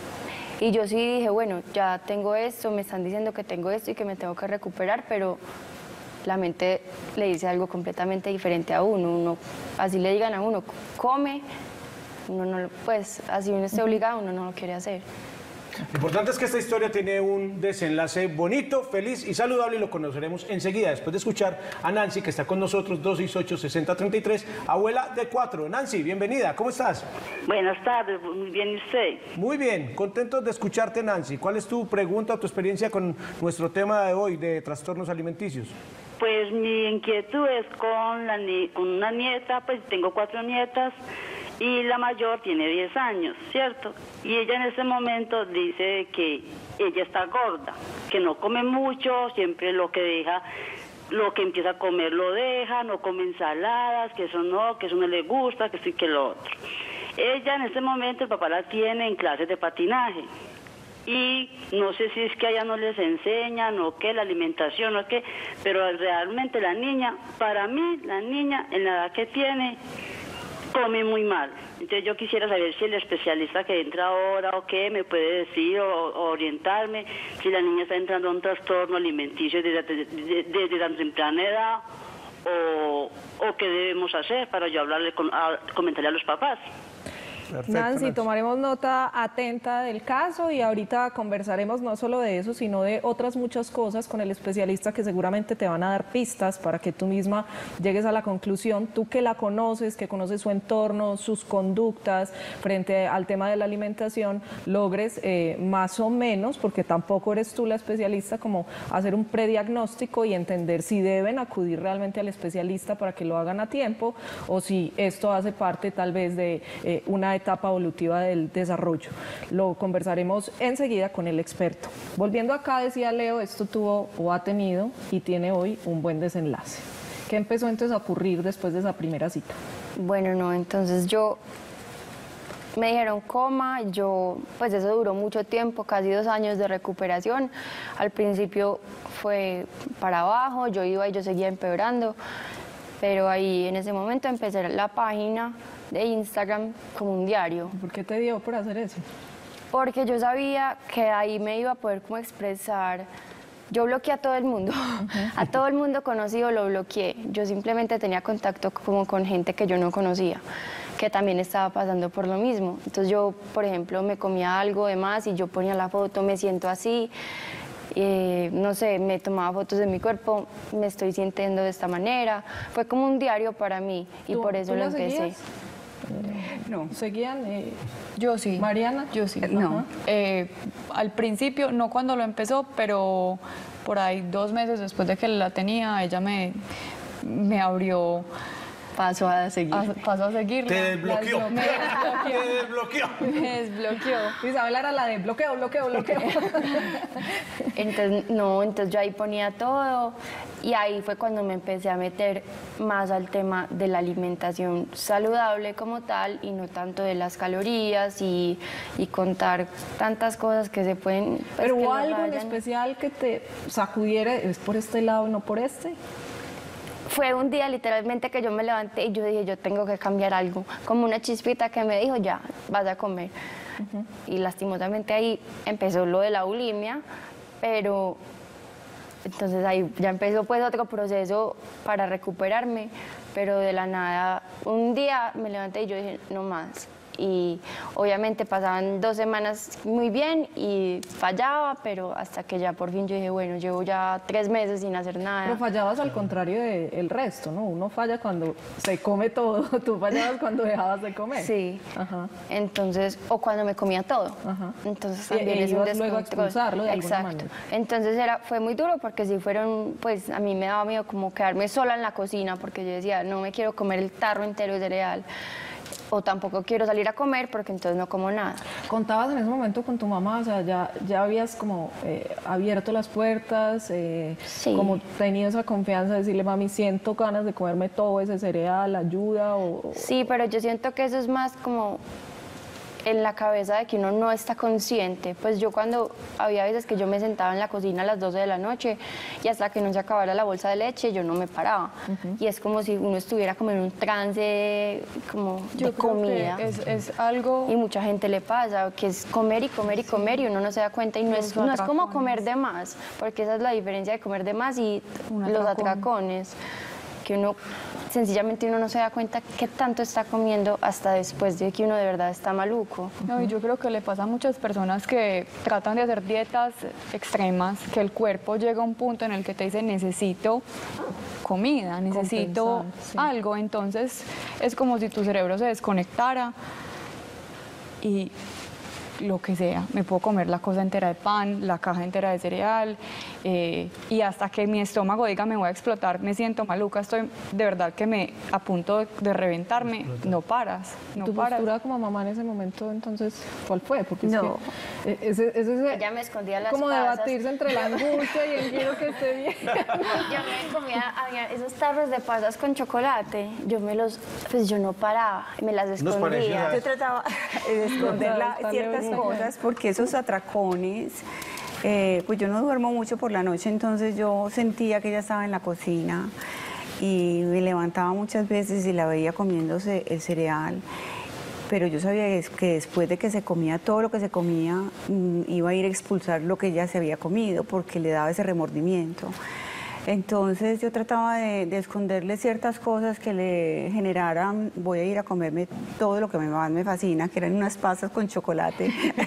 [SPEAKER 6] y yo sí dije, bueno, ya tengo esto, me están diciendo que tengo esto y que me tengo que recuperar, pero la mente le dice algo completamente diferente a uno. Uno, así le digan a uno, come, uno no, pues así uno esté obligado, uno no lo quiere hacer.
[SPEAKER 3] Lo importante es que esta historia tiene un desenlace bonito, feliz y saludable, y lo conoceremos enseguida, después de escuchar a Nancy, que está con nosotros, dos seis ocho, seis cero tres tres, abuela de cuatro. Nancy, bienvenida, ¿cómo estás?
[SPEAKER 8] Buenas tardes, muy bien, ¿y usted?
[SPEAKER 3] Muy bien, contentos de escucharte, Nancy. ¿Cuál es tu pregunta o tu experiencia con nuestro tema de hoy de trastornos alimenticios?
[SPEAKER 8] Pues mi inquietud es con, la, con una nieta, pues tengo cuatro nietas, y la mayor tiene diez años, ¿cierto? Y ella en ese momento dice que ella está gorda, que no come mucho, siempre lo que deja, lo que empieza a comer lo deja, no come ensaladas, que eso no, que eso no le gusta, que sí, que lo otro. Ella en ese momento, el papá la tiene en clases de patinaje. Y no sé si es que a ella no les enseñan o qué, la alimentación o qué, pero realmente la niña, para mí, la niña en la edad que tiene, come muy mal. Entonces yo quisiera saber si el especialista que entra ahora o qué me puede decir o, o orientarme si la niña está entrando a un trastorno alimenticio desde, desde, desde tan temprana edad o, o qué debemos hacer para yo hablarle, con, a, comentarle a los papás.
[SPEAKER 4] Perfecto, Nancy, Nancy, tomaremos nota atenta del caso y ahorita conversaremos no solo de eso, sino de otras muchas cosas con el especialista que seguramente te van a dar pistas para que tú misma llegues a la conclusión, tú que la conoces, que conoces su entorno, sus conductas frente al tema de la alimentación, logres eh, más o menos, porque tampoco eres tú la especialista, como hacer un prediagnóstico y entender si deben acudir realmente al especialista para que lo hagan a tiempo o si esto hace parte tal vez de eh, una etapa evolutiva del desarrollo. Lo conversaremos enseguida con el experto. Volviendo acá, decía Leo, esto tuvo o ha tenido y tiene hoy un buen desenlace. ¿Qué empezó entonces a ocurrir después de esa primera cita?
[SPEAKER 6] Bueno, no, entonces yo me dijeron coma, yo, pues eso duró mucho tiempo, casi dos años de recuperación. Al principio fue para abajo, yo iba y yo seguía empeorando, pero ahí en ese momento empecé la página de Instagram como un diario.
[SPEAKER 4] ¿Por qué te dio por hacer eso?
[SPEAKER 6] Porque yo sabía que ahí me iba a poder como expresar. Yo bloqueé a todo el mundo, uh-huh. a todo el mundo conocido lo bloqueé. Yo simplemente tenía contacto como con gente que yo no conocía, que también estaba pasando por lo mismo. Entonces yo, por ejemplo, me comía algo de más y yo ponía la foto, me siento así. Eh, no sé, me tomaba fotos de mi cuerpo, me estoy sintiendo de esta manera. Fue como un diario para mí y por eso lo empecé.
[SPEAKER 7] No.
[SPEAKER 4] ¿Seguían? Eh,
[SPEAKER 5] Yo sí.
[SPEAKER 4] ¿Mariana?
[SPEAKER 5] Yo sí.
[SPEAKER 7] No.
[SPEAKER 5] Ajá. Eh, al principio, no cuando lo empezó, pero por ahí dos meses después de que la tenía, ella me, me abrió,
[SPEAKER 6] Paso a seguir.
[SPEAKER 5] a, pasó a seguirla.
[SPEAKER 3] Te desbloqueó.
[SPEAKER 5] Me desbloqueó.
[SPEAKER 3] Te desbloqueó.
[SPEAKER 5] Me desbloqueó.
[SPEAKER 4] Isabela era la de bloqueo, bloqueo, bloqueo.
[SPEAKER 6] Entonces, no, entonces yo ahí ponía todo y ahí fue cuando me empecé a meter más al tema de la alimentación saludable como tal y no tanto de las calorías y, y contar tantas cosas que se pueden... pues,
[SPEAKER 4] Pero
[SPEAKER 6] que
[SPEAKER 4] hubo
[SPEAKER 6] no
[SPEAKER 4] algo en
[SPEAKER 6] vayan.
[SPEAKER 4] especial que te sacudiera, ¿es por este lado, no por este?
[SPEAKER 6] Fue un día literalmente que yo me levanté y yo dije, yo tengo que cambiar algo. Como una chispita que me dijo, ya, vas a comer. Uh-huh. Y lastimosamente ahí empezó lo de la bulimia, pero entonces ahí ya empezó pues otro proceso para recuperarme, pero de la nada, un día me levanté y yo dije, no más. Y obviamente pasaban dos semanas muy bien y fallaba, pero hasta que ya por fin yo dije, bueno, llevo ya tres meses sin hacer nada.
[SPEAKER 4] Pero fallabas al contrario del resto, ¿no? Uno falla cuando se come todo, tú fallabas cuando dejabas de comer.
[SPEAKER 6] Sí.
[SPEAKER 4] Ajá.
[SPEAKER 6] Entonces, o cuando me comía todo.
[SPEAKER 4] Ajá.
[SPEAKER 6] Entonces
[SPEAKER 4] Y-
[SPEAKER 6] también
[SPEAKER 4] e
[SPEAKER 6] es un
[SPEAKER 4] ibas luego a
[SPEAKER 6] descontrol.
[SPEAKER 4] expulsarlo de alguna
[SPEAKER 6] Exacto.
[SPEAKER 4] manera.
[SPEAKER 6] Entonces era, fue muy duro porque si fueron, pues a mí me daba miedo como quedarme sola en la cocina porque yo decía, no me quiero comer el tarro entero de cereal. O tampoco quiero salir a comer porque entonces no como nada.
[SPEAKER 4] ¿Contabas en ese momento con tu mamá? O sea, ya, ya habías como eh, abierto las puertas, eh,
[SPEAKER 6] Sí.
[SPEAKER 4] como tenido esa confianza de decirle, mami, siento ganas de comerme todo ese cereal, ayuda o... o-
[SPEAKER 6] Sí, pero yo siento que eso es más como en la cabeza de que uno no está consciente. Pues yo cuando había veces que yo me sentaba en la cocina a las doce de la noche y hasta que no se acabara la bolsa de leche yo no me paraba. Y es como si uno estuviera como en un trance como
[SPEAKER 5] Yo
[SPEAKER 6] de
[SPEAKER 5] creo
[SPEAKER 6] comida.
[SPEAKER 5] que es, es algo...
[SPEAKER 6] Y mucha gente le pasa, que es comer y comer y comer y uno no se da cuenta y no es,
[SPEAKER 5] Los
[SPEAKER 6] no es como
[SPEAKER 5] atracones.
[SPEAKER 6] comer de más, porque esa es la diferencia de comer de más y
[SPEAKER 5] Un
[SPEAKER 6] los
[SPEAKER 5] atracón.
[SPEAKER 6] atracones, que uno sencillamente uno no se da cuenta qué tanto está comiendo hasta después de que uno de verdad está maluco.
[SPEAKER 5] No, y yo creo que le pasa a muchas personas que tratan de hacer dietas extremas, que el cuerpo llega a un punto en el que te dice necesito comida, necesito
[SPEAKER 4] Compensar, sí.
[SPEAKER 5] algo, entonces es como si tu cerebro se desconectara y lo que sea, me puedo comer la cosa entera de pan, la caja entera de cereal eh, y hasta que mi estómago diga me voy a explotar, me siento maluca, estoy de verdad que me a punto de, de reventarme, no paras, no
[SPEAKER 4] ¿Tu
[SPEAKER 5] paras.
[SPEAKER 4] postura como mamá en ese momento, entonces, cuál fue? Porque
[SPEAKER 7] No.
[SPEAKER 4] es que, eh, ese, ese, ese-
[SPEAKER 6] Ella me escondía las
[SPEAKER 4] como
[SPEAKER 6] pasas.
[SPEAKER 4] debatirse entre la angustia y el quiero que esté bien.
[SPEAKER 6] Yo me comía había esos tarros de pasas con chocolate, yo me los, pues yo no paraba, me las
[SPEAKER 3] Nos pareció,
[SPEAKER 6] escondía.
[SPEAKER 3] ¿sabes?
[SPEAKER 7] Yo trataba de esconder la-
[SPEAKER 4] Está
[SPEAKER 7] ciertas
[SPEAKER 4] leve.
[SPEAKER 7] cosas porque esos atracones, eh, pues yo no duermo mucho por la noche, entonces yo sentía que ella estaba en la cocina y me levantaba muchas veces y la veía comiéndose el cereal. Pero yo sabía que- que después de que se comía todo lo que se comía, mm, iba a ir a expulsar lo que ella se había comido porque le daba ese remordimiento. Entonces yo trataba de, de esconderle ciertas cosas que le generaran, voy a ir a comerme todo lo que me, más me fascina, que eran unas pasas con chocolate.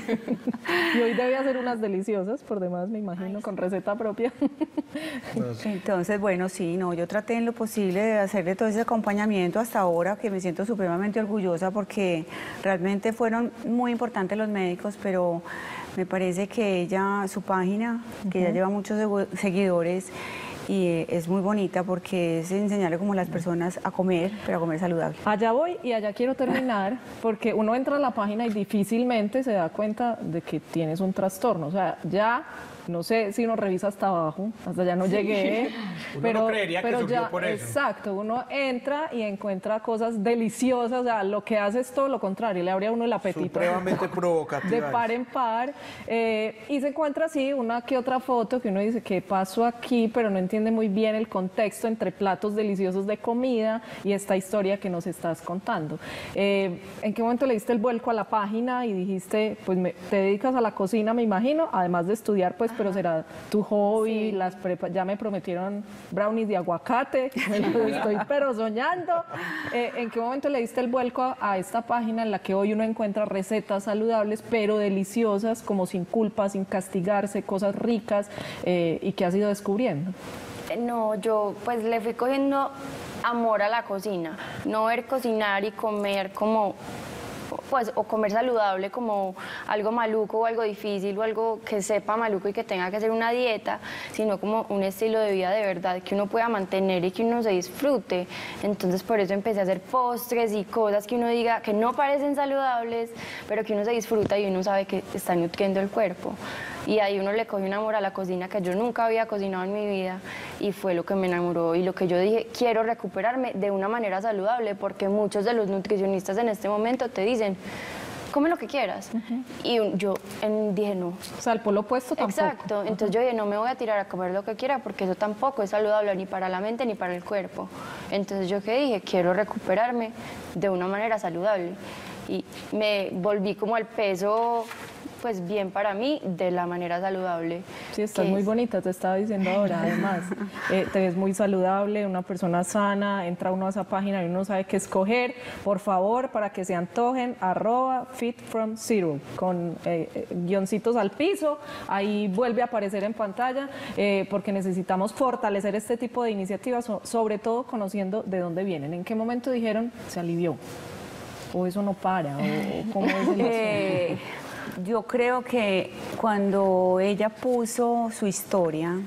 [SPEAKER 4] Y hoy debe hacer unas deliciosas, por demás, me imagino, con receta propia.
[SPEAKER 7] Entonces, bueno, sí, no, yo traté en lo posible de hacerle todo ese acompañamiento hasta ahora, que me siento supremamente orgullosa porque realmente fueron muy importantes los médicos, pero me parece que ella, su página, que ya lleva muchos segu- seguidores, y eh, es muy bonita porque es enseñarle como a las personas a comer, pero a comer saludable.
[SPEAKER 4] Allá voy y allá quiero terminar, porque uno entra a la página y difícilmente se da cuenta de que tienes un trastorno. O sea, ya, no sé si uno revisa hasta abajo, hasta allá no llegué.
[SPEAKER 3] Uno
[SPEAKER 4] pero,
[SPEAKER 3] no creería que
[SPEAKER 4] pero
[SPEAKER 3] surgió
[SPEAKER 4] ya,
[SPEAKER 3] por eso.
[SPEAKER 4] exacto, uno entra y encuentra cosas deliciosas. O sea, lo que hace es todo lo contrario, le abre a uno el apetito.
[SPEAKER 3] Supremamente provocativa.
[SPEAKER 4] De par en par. eh, y se encuentra así una que otra foto que uno dice, ¿qué pasó aquí? Pero no entiende muy bien el contexto entre platos deliciosos de comida y esta historia que nos estás contando. Eh, ¿En qué momento le diste el vuelco a la página y dijiste, pues me- te dedicas a la cocina, me imagino, además de estudiar, pues, pero será tu hobby,
[SPEAKER 6] Sí.
[SPEAKER 4] las prepa- ya me prometieron brownies de aguacate, me lo estoy pero soñando. Eh, ¿En qué momento le diste el vuelco a, a esta página en la que hoy uno encuentra recetas saludables, pero deliciosas, como sin culpa, sin castigarse, cosas ricas, eh, y que has ido descubriendo?
[SPEAKER 6] No, yo pues le fui cogiendo amor a la cocina, no ver cocinar y comer como, pues, o comer saludable como algo maluco o algo difícil o algo que sepa maluco y que tenga que ser una dieta, sino como un estilo de vida de verdad que uno pueda mantener y que uno se disfrute. Entonces por eso empecé a hacer postres y cosas que uno diga que no parecen saludables, pero que uno se disfruta y uno sabe que está nutriendo el cuerpo. Y ahí uno le cogió un amor a la cocina que yo nunca había cocinado en mi vida y fue lo que me enamoró y lo que yo dije, quiero recuperarme de una manera saludable, porque muchos de los nutricionistas en este momento te dicen, come lo que quieras. Uh-huh. Y yo en, dije, no.
[SPEAKER 4] O sea, el polo opuesto tampoco.
[SPEAKER 6] Exacto. Entonces uh-huh. yo dije, no me voy a tirar a comer lo que quiera porque eso tampoco es saludable ni para la mente ni para el cuerpo. Entonces yo que dije, quiero recuperarme de una manera saludable. Y me volví como al peso, pues bien para mí, de la manera saludable.
[SPEAKER 4] Sí, estás muy es... bonita, te estaba diciendo ahora, además. Eh, te ves muy saludable, una persona sana, entra uno a esa página y uno sabe qué escoger. Por favor, para que se antojen, arroba Fit From Zero, con eh, guioncitos al piso, ahí vuelve a aparecer en pantalla, eh, porque necesitamos fortalecer este tipo de iniciativas, sobre todo conociendo de dónde vienen. ¿En qué momento dijeron se alivió? ¿O eso no para? ¿O cómo es el
[SPEAKER 7] eh, Yo creo que cuando ella puso su historia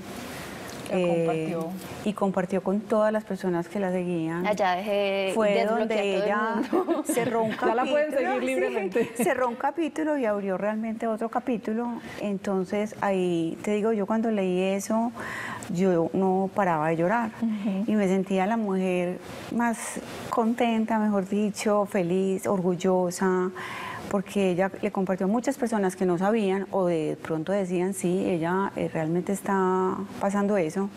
[SPEAKER 7] eh, compartió. y compartió con todas las personas que la seguían,
[SPEAKER 6] allá dejé
[SPEAKER 7] fue donde ella cerró un capítulo.
[SPEAKER 4] Ya la pueden seguir libremente.
[SPEAKER 7] Sí, cerró un capítulo y abrió realmente otro capítulo. Entonces ahí te digo, yo cuando leí eso, yo no paraba de llorar. Uh-huh. Y me sentía la mujer más contenta, mejor dicho, feliz, orgullosa, porque ella le compartió a muchas personas que no sabían o de pronto decían, sí, ella eh, realmente está pasando eso.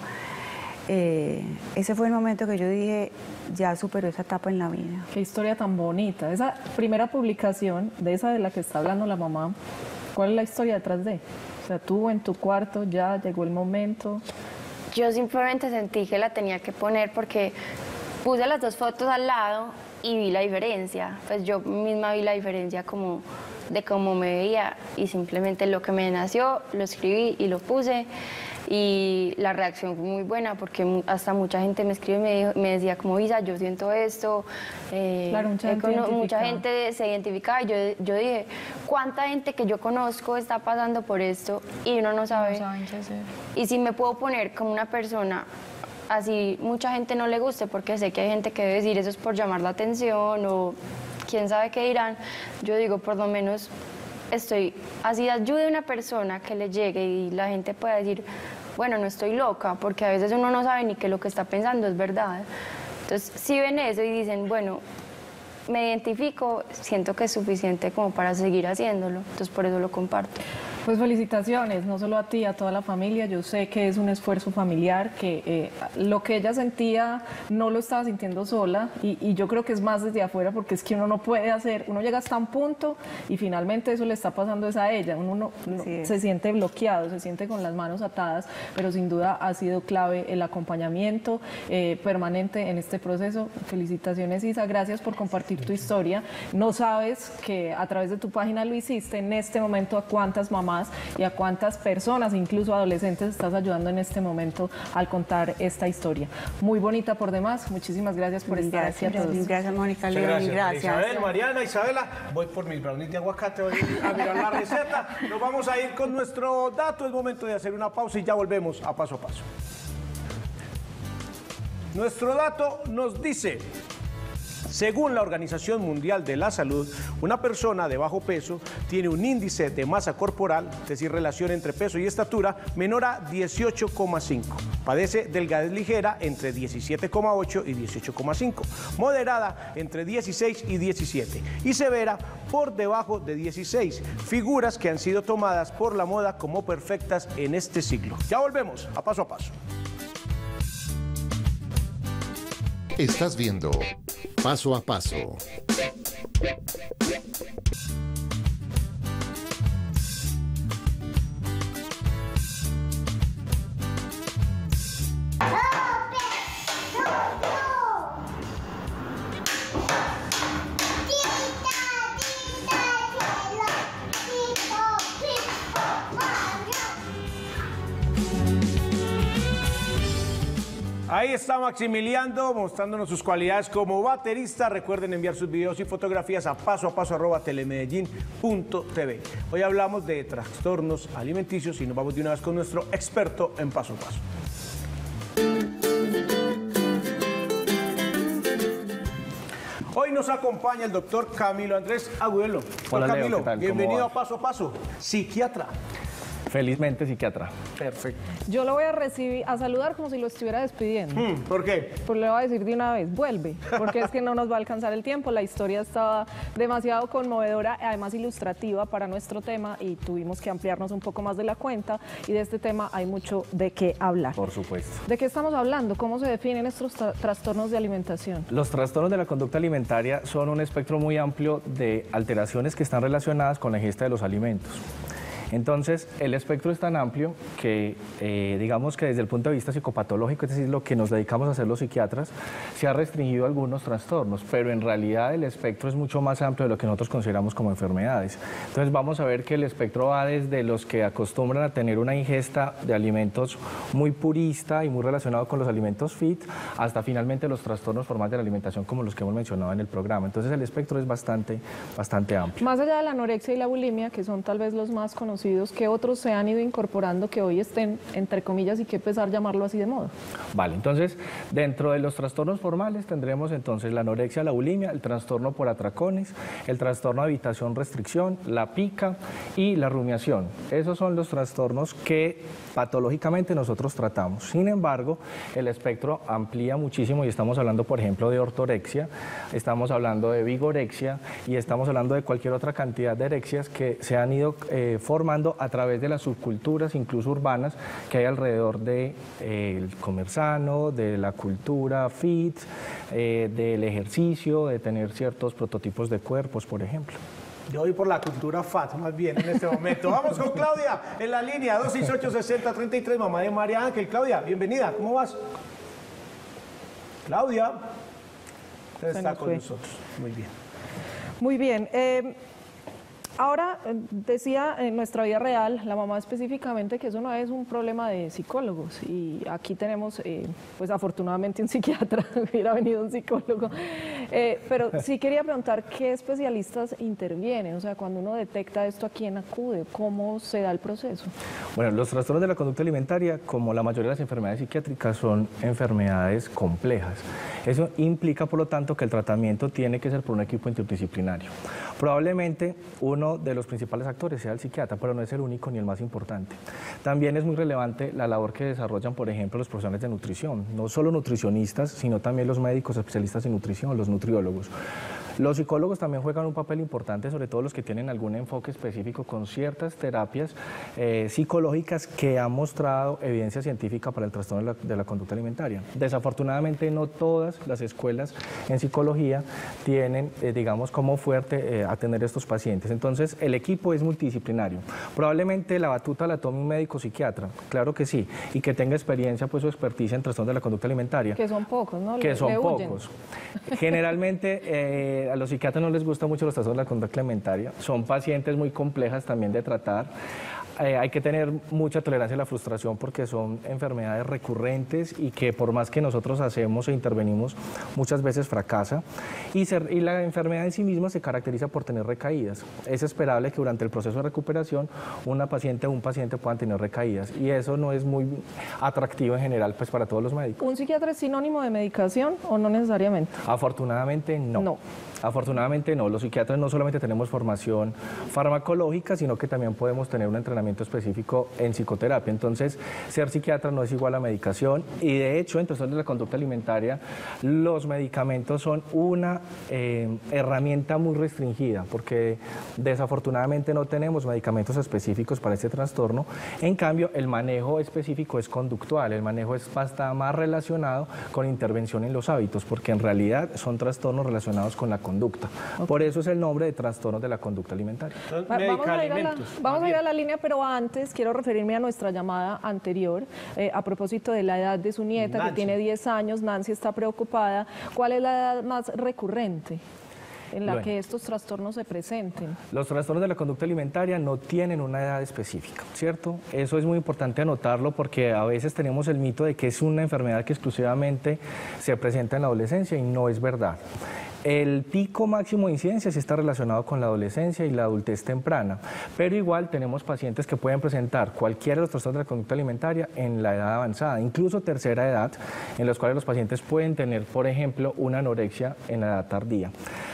[SPEAKER 7] Eh, ese fue el momento que yo dije, ya superó esa etapa en la vida.
[SPEAKER 4] Qué historia tan bonita. Esa primera publicación, de esa de la que está hablando la mamá, ¿cuál es la historia detrás de? O sea, tú en tu cuarto, ya llegó el momento.
[SPEAKER 6] Yo simplemente sentí que la tenía que poner porque puse las dos fotos al lado y vi la diferencia. Pues yo misma vi la diferencia como de cómo me veía y simplemente lo que me nació lo escribí y lo puse. Y la reacción fue muy buena porque hasta mucha gente me escribe y me, dijo, me decía como, Isa, yo siento esto. Eh,
[SPEAKER 4] claro, mucha gente,
[SPEAKER 6] cono- mucha gente se identificaba y yo, yo dije, ¿cuánta gente que yo conozco está pasando por esto y uno no sabe?
[SPEAKER 5] No saben qué hacer.
[SPEAKER 6] Y si me puedo poner como una persona, así mucha gente no le guste, porque sé que hay gente que debe decir eso es por llamar la atención o quién sabe qué dirán, yo digo, por lo menos estoy, así ayude a una persona que le llegue y la gente pueda decir, bueno, no estoy loca, porque a veces uno no sabe ni que lo que está pensando es verdad. Entonces, si ven eso y dicen, bueno, me identifico, siento que es suficiente como para seguir haciéndolo, entonces por eso lo comparto.
[SPEAKER 4] Pues felicitaciones, no solo a ti, a toda la familia. Yo sé que es un esfuerzo familiar, que eh, lo que ella sentía no lo estaba sintiendo sola y, y yo creo que es más desde afuera, porque es que uno no puede hacer, uno llega hasta un punto y finalmente eso le está pasando es a ella, uno no, no, se siente bloqueado, se siente con las manos atadas, pero sin duda ha sido clave el acompañamiento eh, permanente en este proceso. Felicitaciones, Isa, gracias por compartir tu historia. No sabes que a través de tu página lo hiciste, en este momento a cuántas mamás y a cuántas personas, incluso adolescentes, estás ayudando en este momento al contar esta historia. Muy bonita por demás. Muchísimas gracias por estar aquí a todos.
[SPEAKER 7] Gracias, Mónica León.
[SPEAKER 3] Gracias,
[SPEAKER 7] Gracias.
[SPEAKER 3] Isabel, Mariana, Isabela. Voy por mis brownies de aguacate, voy a mirar la receta. Nos vamos a ir con nuestro dato. Es momento de hacer una pausa y ya volvemos a paso a paso. Nuestro dato nos dice: según la Organización Mundial de la Salud, una persona de bajo peso tiene un índice de masa corporal, es decir, relación entre peso y estatura, menor a dieciocho coma cinco. Padece delgadez ligera entre diecisiete coma ocho y dieciocho coma cinco, moderada entre dieciséis y diecisiete y severa por debajo de dieciséis. Figuras que han sido tomadas por la moda como perfectas en este siglo. Ya volvemos a paso a paso.
[SPEAKER 9] Estás viendo Paso a Paso.
[SPEAKER 3] Ahí ahí está Maximiliano mostrándonos sus cualidades como baterista. Recuerden enviar sus videos y fotografías a paso a paso arroba telemedellín punto tv. Hoy hablamos de trastornos alimenticios y nos vamos de una vez con nuestro experto en paso a paso. Hoy nos acompaña el doctor Camilo Andrés Agudelo.
[SPEAKER 10] Hola,
[SPEAKER 3] Doctor
[SPEAKER 10] Leo,
[SPEAKER 3] Camilo,
[SPEAKER 10] ¿qué tal? ¿Cómo
[SPEAKER 3] bienvenido
[SPEAKER 10] vas?
[SPEAKER 3] a Paso a Paso, psiquiatra.
[SPEAKER 10] Felizmente psiquiatra.
[SPEAKER 3] Perfecto.
[SPEAKER 4] Yo lo voy a recibir, a saludar como si lo estuviera despidiendo.
[SPEAKER 3] Hmm, ¿Por qué?
[SPEAKER 4] Pues le voy a decir de una vez, vuelve, porque es que no nos va a alcanzar el tiempo. La historia estaba demasiado conmovedora, además ilustrativa para nuestro tema y tuvimos que ampliarnos un poco más de la cuenta y de este tema hay mucho de qué hablar.
[SPEAKER 10] Por supuesto.
[SPEAKER 4] ¿De qué estamos hablando? ¿Cómo se definen estos tra- trastornos de alimentación?
[SPEAKER 10] Los trastornos de la conducta alimentaria son un espectro muy amplio de alteraciones que están relacionadas con la ingesta de los alimentos. Entonces, el espectro es tan amplio que, eh, digamos que desde el punto de vista psicopatológico, es decir, lo que nos dedicamos a hacer los psiquiatras, se ha restringido algunos trastornos, pero en realidad el espectro es mucho más amplio de lo que nosotros consideramos como enfermedades. Entonces, vamos a ver que el espectro va desde los que acostumbran a tener una ingesta de alimentos muy purista y muy relacionado con los alimentos fit, hasta finalmente los trastornos formales de la alimentación como los que hemos mencionado en el programa. Entonces, el espectro es bastante, bastante amplio.
[SPEAKER 4] Más allá de la anorexia y la bulimia, que son tal vez los más conocidos, ¿qué otros se han ido incorporando que hoy estén, entre comillas, y qué pesar llamarlo así de moda?
[SPEAKER 10] Vale, entonces, dentro de los trastornos formales tendremos entonces la anorexia, la bulimia, el trastorno por atracones, el trastorno de habitación-restricción, la pica y la rumiación. Esos son los trastornos que patológicamente nosotros tratamos. Sin embargo, el espectro amplía muchísimo y estamos hablando, por ejemplo, de ortorexia, estamos hablando de vigorexia y estamos hablando de cualquier otra cantidad de erexias que se han ido eh, formando a través de las subculturas, incluso urbanas, que hay alrededor del de, eh, comer sano, de la cultura fit, eh, del ejercicio, de tener ciertos prototipos de cuerpos, por ejemplo.
[SPEAKER 3] Yo voy por la cultura fat, más bien, en este momento. Vamos con Claudia, en la línea dos seis ocho, seis cero tres tres, mamá de María Ángel. Claudia, bienvenida, ¿cómo vas? Claudia, usted está con nosotros. Muy bien.
[SPEAKER 4] Muy bien. Eh, ahora, eh, decía en nuestra vida real, la mamá específicamente, que eso no es un problema de psicólogos. Y aquí tenemos, eh, pues afortunadamente, un psiquiatra, hubiera venido un psicólogo. Eh, pero sí quería preguntar, ¿qué especialistas intervienen? O sea, cuando uno detecta esto, ¿a quién acude? ¿Cómo se da el proceso?
[SPEAKER 10] Bueno, los trastornos de la conducta alimentaria, como la mayoría de las enfermedades psiquiátricas, son enfermedades complejas. Eso implica, por lo tanto, que el tratamiento tiene que ser por un equipo interdisciplinario. Probablemente uno de los principales actores sea el psiquiatra, pero no es el único ni el más importante. También es muy relevante la labor que desarrollan, por ejemplo, los profesionales de nutrición, no solo nutricionistas, sino también los médicos especialistas en nutrición, los nutriólogos. Los psicólogos también juegan un papel importante, sobre todo los que tienen algún enfoque específico con ciertas terapias eh, psicológicas que han mostrado evidencia científica para el trastorno de la, de la conducta alimentaria. Desafortunadamente, no todas las escuelas en psicología tienen, eh, digamos, como fuerte eh, atender a estos pacientes. Entonces, el equipo es multidisciplinario. Probablemente la batuta la tome un médico psiquiatra, claro que sí, y que tenga experiencia, pues, o experticia en trastorno de la conducta alimentaria.
[SPEAKER 4] Que son pocos, ¿no?
[SPEAKER 10] Que
[SPEAKER 4] Le,
[SPEAKER 10] son
[SPEAKER 4] le
[SPEAKER 10] pocos. Generalmente, eh, a los psiquiatras no les gusta mucho los trastornos de la conducta alimentaria, son pacientes muy complejas también de tratar. Eh, hay que tener mucha tolerancia a la frustración porque son enfermedades recurrentes y que por más que nosotros hacemos e intervenimos, muchas veces fracasa. Y, ser, y la enfermedad en sí misma se caracteriza por tener recaídas. Es esperable que durante el proceso de recuperación una paciente o un paciente puedan tener recaídas y eso no es muy atractivo en general, pues, para todos los médicos.
[SPEAKER 4] ¿Un psiquiatra es sinónimo de medicación o no necesariamente?
[SPEAKER 10] Afortunadamente no.
[SPEAKER 4] No.
[SPEAKER 10] Afortunadamente no, los psiquiatras no solamente tenemos formación farmacológica, sino que también podemos tener un entrenamiento específico en psicoterapia. Entonces, ser psiquiatra no es igual a medicación y de hecho, en trastornos de la conducta alimentaria, los medicamentos son una eh, herramienta muy restringida porque desafortunadamente no tenemos medicamentos específicos para este trastorno. En cambio, el manejo específico es conductual, el manejo es, está más relacionado con intervención en los hábitos, porque en realidad son trastornos relacionados con la conducta. Okay. Por eso es el nombre de trastornos de la conducta alimentaria.
[SPEAKER 4] Va, vamos a ir a la, vamos a ir a la línea, pero antes quiero referirme a nuestra llamada anterior, eh, a propósito de la edad de su nieta, Nancy, que tiene diez años. Nancy está preocupada. ¿Cuál es la edad más recurrente? en la
[SPEAKER 10] Bueno.
[SPEAKER 4] que estos trastornos se presenten?
[SPEAKER 10] Los trastornos de la conducta alimentaria no tienen una edad específica, ¿cierto? Eso es muy importante anotarlo porque a veces tenemos el mito de que es una enfermedad que exclusivamente se presenta en la adolescencia y no es verdad. El pico máximo de incidencia sí está relacionado con la adolescencia y la adultez temprana, pero igual tenemos pacientes que pueden presentar cualquiera de los trastornos de la conducta alimentaria en la edad avanzada, incluso tercera edad, en los cuales los pacientes pueden tener, por ejemplo, una anorexia en la edad tardía.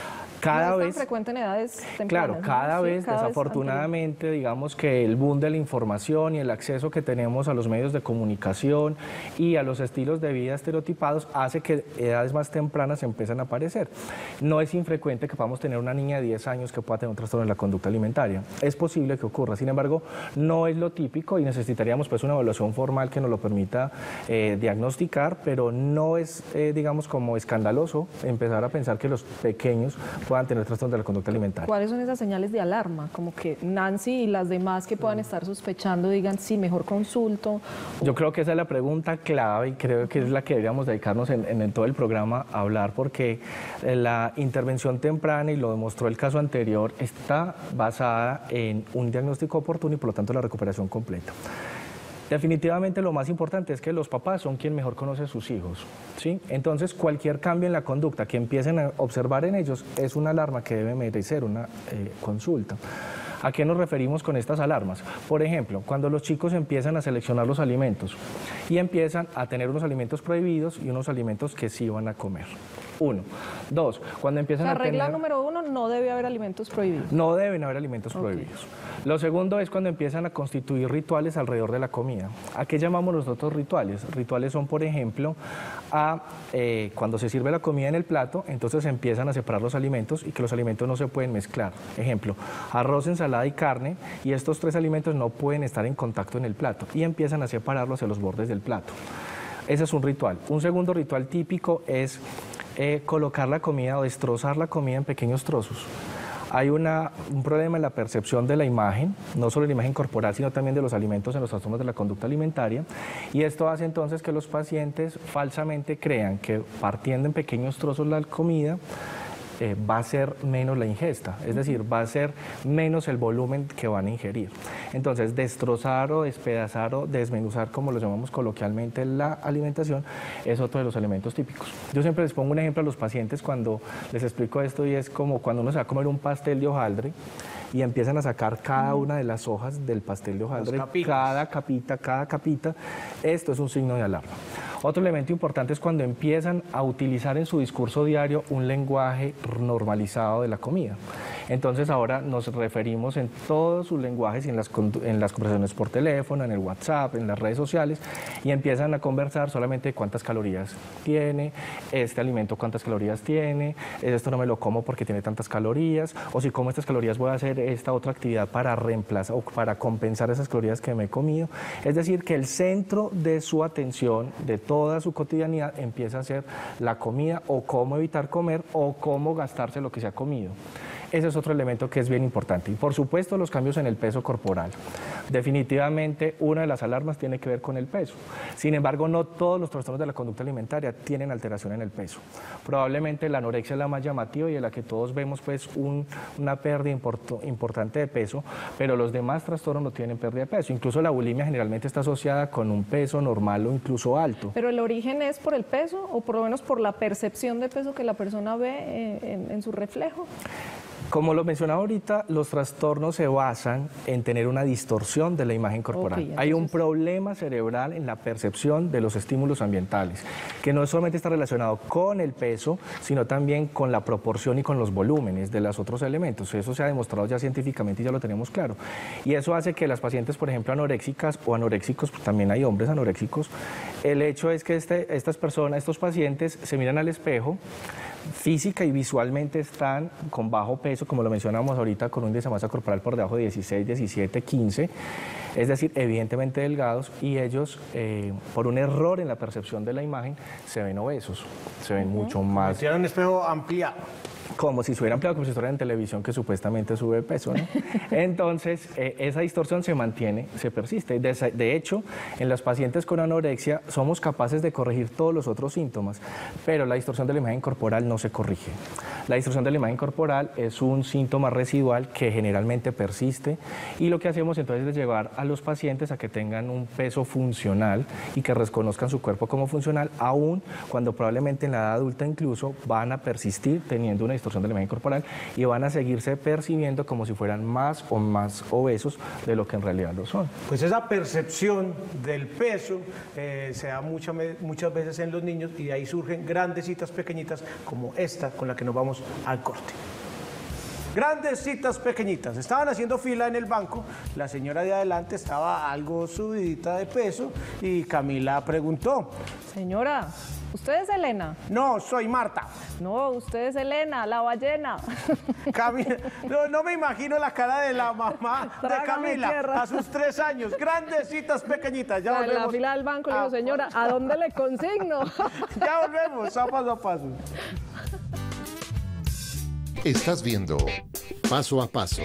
[SPEAKER 10] Cada
[SPEAKER 4] no es tan
[SPEAKER 10] vez,
[SPEAKER 4] frecuente en edades tempranas.
[SPEAKER 10] claro,
[SPEAKER 4] ¿no?
[SPEAKER 10] cada
[SPEAKER 4] Sí,
[SPEAKER 10] vez,
[SPEAKER 4] cada
[SPEAKER 10] desafortunadamente, digamos que el boom de la información y el acceso que tenemos a los medios de comunicación y a los estilos de vida estereotipados hace que edades más tempranas empiecen a aparecer. No es infrecuente que podamos tener una niña de diez años que pueda tener un trastorno de la conducta alimentaria. Es posible que ocurra, sin embargo, no es lo típico y necesitaríamos pues una evaluación formal que nos lo permita eh, diagnosticar, pero no es, eh, digamos, como escandaloso empezar a pensar que los pequeños puedan tener trastornos de la conducta alimentaria.
[SPEAKER 4] ¿Cuáles son esas señales de alarma? Como que Nancy y las demás que puedan estar sospechando digan, sí, mejor consulto.
[SPEAKER 10] Yo creo que esa es la pregunta clave y creo que es la que deberíamos dedicarnos en, en, en todo el programa a hablar, porque la intervención temprana, y lo demostró el caso anterior, está basada en un diagnóstico oportuno y por lo tanto la recuperación completa. Definitivamente lo más importante es que los papás son quien mejor conoce a sus hijos, ¿sí? Entonces cualquier cambio en la conducta que empiecen a observar en ellos es una alarma que debe merecer una eh, consulta. ¿A qué nos referimos con estas alarmas? Por ejemplo, cuando los chicos empiezan a seleccionar los alimentos y empiezan a tener unos alimentos prohibidos y unos alimentos que sí van a comer. Uno. Dos, cuando empiezan
[SPEAKER 4] La
[SPEAKER 10] a
[SPEAKER 4] regla
[SPEAKER 10] tener...
[SPEAKER 4] número uno, no debe haber alimentos prohibidos.
[SPEAKER 10] No deben haber alimentos
[SPEAKER 4] Ok.
[SPEAKER 10] prohibidos. Lo segundo es cuando empiezan a constituir rituales alrededor de la comida. ¿A qué llamamos nosotros rituales? Rituales son, por ejemplo, a, eh, cuando se sirve la comida en el plato, entonces empiezan a separar los alimentos y que los alimentos no se pueden mezclar. Ejemplo, arroz, ensalada y carne, y estos tres alimentos no pueden estar en contacto en el plato y empiezan a separarlos hacia los bordes del plato. Ese es un ritual. Un segundo ritual típico es eh, colocar la comida o destrozar la comida en pequeños trozos. Hay una, un problema en la percepción de la imagen, no solo la imagen corporal, sino también de los alimentos en los trastornos de la conducta alimentaria, y esto hace entonces que los pacientes falsamente crean que partiendo en pequeños trozos la comida, Eh, va a ser menos la ingesta, es decir, va a ser menos el volumen que van a ingerir. Entonces, destrozar o despedazar o desmenuzar, como lo llamamos coloquialmente, la alimentación, es otro de los elementos típicos. Yo siempre les pongo un ejemplo a los pacientes cuando les explico esto, y es como cuando uno se va a comer un pastel de hojaldre y empiezan a sacar cada una de las hojas del pastel de hojaldre, cada capita, cada capita. Esto es un signo de alarma. Otro elemento importante es cuando empiezan a utilizar en su discurso diario un lenguaje normalizado de la comida. Entonces ahora nos referimos en todos sus lenguajes y en las, en las conversaciones por teléfono, en el WhatsApp, en las redes sociales, y empiezan a conversar solamente de cuántas calorías tiene, este alimento cuántas calorías tiene, esto no me lo como porque tiene tantas calorías, o si como estas calorías voy a hacer esta otra actividad para reemplazar o para compensar esas calorías que me he comido. Es decir, que el centro de su atención, de toda su cotidianidad, empieza a ser la comida o cómo evitar comer o cómo gastarse lo que se ha comido. Ese es otro elemento que es bien importante. Y por supuesto los cambios en el peso corporal. Definitivamente una de las alarmas tiene que ver con el peso. Sin embargo, no todos los trastornos de la conducta alimentaria tienen alteración en el peso. Probablemente la anorexia es la más llamativa y en la que todos vemos pues un, una pérdida import, importante de peso, pero los demás trastornos no tienen pérdida de peso. Incluso la bulimia generalmente está asociada con un peso normal o incluso alto.
[SPEAKER 4] ¿Pero el origen es por el peso o por lo menos por la percepción de peso que la persona ve eh, en, en su reflejo?
[SPEAKER 10] Como lo mencionaba ahorita, los trastornos se basan en tener una distorsión de la imagen corporal.
[SPEAKER 4] Okay,
[SPEAKER 10] Hay un problema cerebral en la percepción de los estímulos ambientales, que no solamente está relacionado con el peso, sino también con la proporción y con los volúmenes de los otros elementos. Eso se ha demostrado ya científicamente y ya lo tenemos claro. Y eso hace que las pacientes, por ejemplo, anoréxicas o anoréxicos, pues también hay hombres anoréxicos, el hecho es que este, estas personas, estos pacientes se miran al espejo, física y visualmente están con bajo peso, como lo mencionamos ahorita, con un índice de masa corporal por debajo de dieciséis, diecisiete, quince, es decir, evidentemente delgados, y ellos, eh, por un error en la percepción de la imagen, se ven obesos, se ven uh-huh. mucho más...
[SPEAKER 3] Tiene un espejo ampliado.
[SPEAKER 10] Como si estuviera ampliado, como si estuviera en televisión, que supuestamente sube peso, ¿no? Entonces, eh, esa distorsión se mantiene, se persiste. De, de hecho, en los pacientes con anorexia somos capaces de corregir todos los otros síntomas, pero la distorsión de la imagen corporal no se corrige. La distorsión de la imagen corporal es un síntoma residual que generalmente persiste y lo que hacemos entonces es llevar a los pacientes a que tengan un peso funcional y que reconozcan su cuerpo como funcional, aún cuando probablemente en la edad adulta incluso van a persistir teniendo una distorsión de la imagen corporal y van a seguirse percibiendo como si fueran más o más obesos de lo que en realidad lo son.
[SPEAKER 3] Pues esa percepción del peso eh, se da mucha, muchas veces en los niños y de ahí surgen grandes citas pequeñitas como esta con la que nos vamos al corte. Grandes citas pequeñitas. Estaban haciendo fila en el banco, la señora de adelante estaba algo subidita de peso y Camila preguntó:
[SPEAKER 4] Señora, ¿usted es Elena?
[SPEAKER 3] No, soy Marta.
[SPEAKER 4] No, usted es Elena, la ballena.
[SPEAKER 3] Camila, no, no me imagino la cara de la mamá de
[SPEAKER 4] Trágame
[SPEAKER 3] Camila
[SPEAKER 4] tierra.
[SPEAKER 3] a sus tres años. Grandes citas pequeñitas. Ya
[SPEAKER 4] en la
[SPEAKER 3] volvemos.
[SPEAKER 4] fila del banco le digo,
[SPEAKER 3] Ah,
[SPEAKER 4] señora, ¿a dónde le consigno?
[SPEAKER 3] Ya volvemos, a paso a paso.
[SPEAKER 9] Estás viendo Paso a Paso.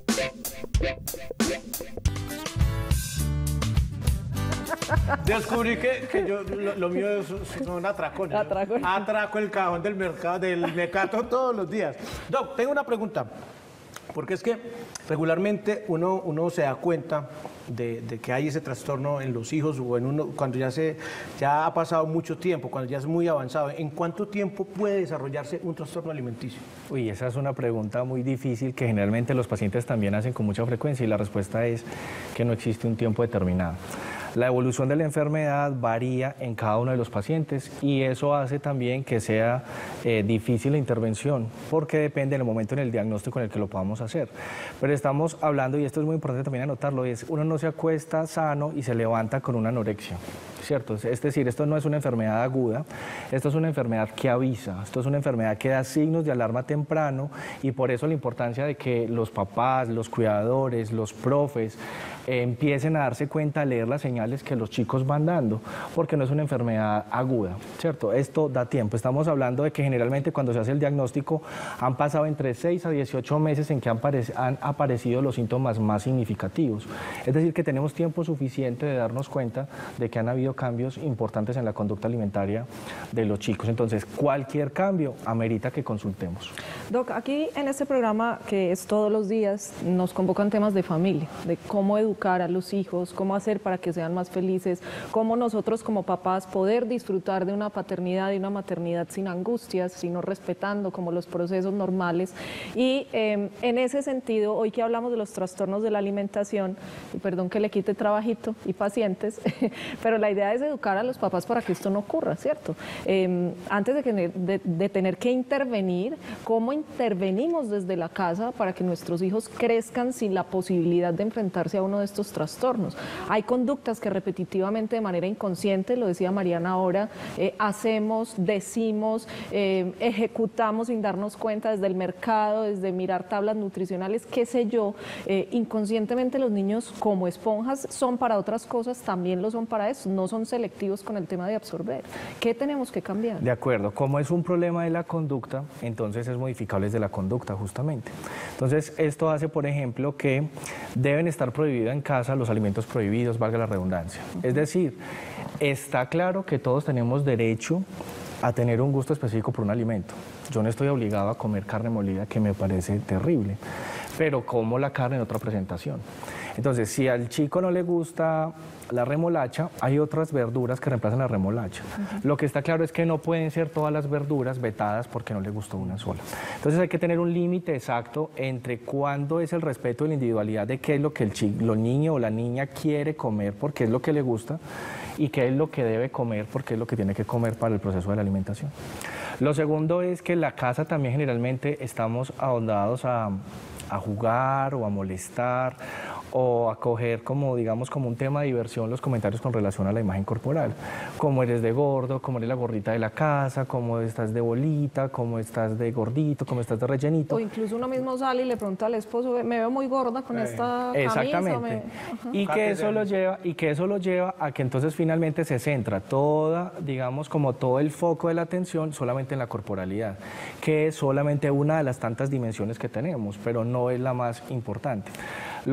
[SPEAKER 3] Descubrí que, que yo, lo, lo mío es, son atracones. ¿no?
[SPEAKER 4] Atracones.
[SPEAKER 3] Atraco el cajón del mercado, del mecato todos los días. Doc, tengo una pregunta. Porque es que regularmente uno, uno se da cuenta de, de que hay ese trastorno en los hijos o en uno cuando ya, se, ya ha pasado mucho tiempo, cuando ya es muy avanzado. ¿En cuánto tiempo puede desarrollarse un trastorno alimenticio?
[SPEAKER 10] Uy, esa es una pregunta muy difícil que generalmente los pacientes también hacen con mucha frecuencia y la respuesta es que no existe un tiempo determinado. La evolución de la enfermedad varía en cada uno de los pacientes y eso hace también que sea eh, difícil la intervención porque depende del momento en el diagnóstico en el que lo podamos hacer. Pero estamos hablando, y esto es muy importante también anotarlo, es uno no se acuesta sano y se levanta con una anorexia, ¿cierto? Es decir, esto no es una enfermedad aguda, esto es una enfermedad que avisa, esto es una enfermedad que da signos de alarma temprano y por eso la importancia de que los papás, los cuidadores, los profes, Eh, empiecen a darse cuenta, a leer las señales que los chicos van dando, porque no es una enfermedad aguda, ¿cierto? Esto da tiempo. Estamos hablando de que generalmente cuando se hace el diagnóstico han pasado entre seis a dieciocho meses en que han, han aparecido los síntomas más significativos. Es decir, que tenemos tiempo suficiente de darnos cuenta de que han habido cambios importantes en la conducta alimentaria de los chicos. Entonces, cualquier cambio amerita que consultemos.
[SPEAKER 4] Doc, aquí en este programa, que es todos los días, nos convocan temas de familia, de cómo educar a los hijos, cómo hacer para que sean más felices, cómo nosotros como papás poder disfrutar de una paternidad y una maternidad sin angustias, sino respetando como los procesos normales. Y eh, en ese sentido, hoy que hablamos de los trastornos de la alimentación, y perdón que le quite trabajito y pacientes, pero la idea es educar a los papás para que esto no ocurra, ¿cierto? Eh, antes de, que, de, de tener que intervenir, ¿cómo intervenimos desde la casa para que nuestros hijos crezcan sin la posibilidad de enfrentarse a uno de estos trastornos? Hay conductas que repetitivamente, de manera inconsciente, lo decía Mariana ahora, eh, hacemos, decimos, eh, ejecutamos sin darnos cuenta desde el mercado, desde mirar tablas nutricionales, qué sé yo. Eh, inconscientemente los niños, como esponjas, son para otras cosas, también lo son para eso, no son selectivos con el tema de absorber. ¿Qué tenemos que cambiar?
[SPEAKER 10] De acuerdo, como es un problema de la conducta, entonces es modificable desde la conducta justamente. Entonces esto hace, por ejemplo, que deben estar prohibidos en casa los alimentos prohibidos, valga la redundancia. Uh-huh. Es decir, está claro que todos tenemos derecho a tener un gusto específico por un alimento. Yo no estoy obligado a comer carne molida, que me parece terrible, pero como la carne en otra presentación. Entonces, si al chico no le gusta la remolacha, hay otras verduras que reemplazan la remolacha. Uh-huh. Lo que está claro es que no pueden ser todas las verduras vetadas porque no le gustó una sola. Entonces hay que tener un límite exacto entre cuándo es el respeto de la individualidad de qué es lo que el, chico, el niño o la niña quiere comer porque es lo que le gusta y qué es lo que debe comer porque es lo que tiene que comer para el proceso de la alimentación. Lo segundo es que en la casa también generalmente estamos ahondados a, a jugar o a molestar o a coger como, digamos, como un tema de diversión los comentarios con relación a la imagen corporal. Cómo eres de gordo, cómo eres la gordita de la casa, cómo estás de bolita, cómo estás de gordito, cómo estás de rellenito.
[SPEAKER 4] O incluso uno mismo sale y le pregunta al esposo, me veo muy gorda con eh, esta camisa.
[SPEAKER 10] Exactamente. Me... Y, que eso lo lleva, y que eso lo lleva a que entonces finalmente se centra toda, digamos, como todo el foco de la atención solamente en la corporalidad, que es solamente una de las tantas dimensiones que tenemos, pero no es la más importante. Lo otro que está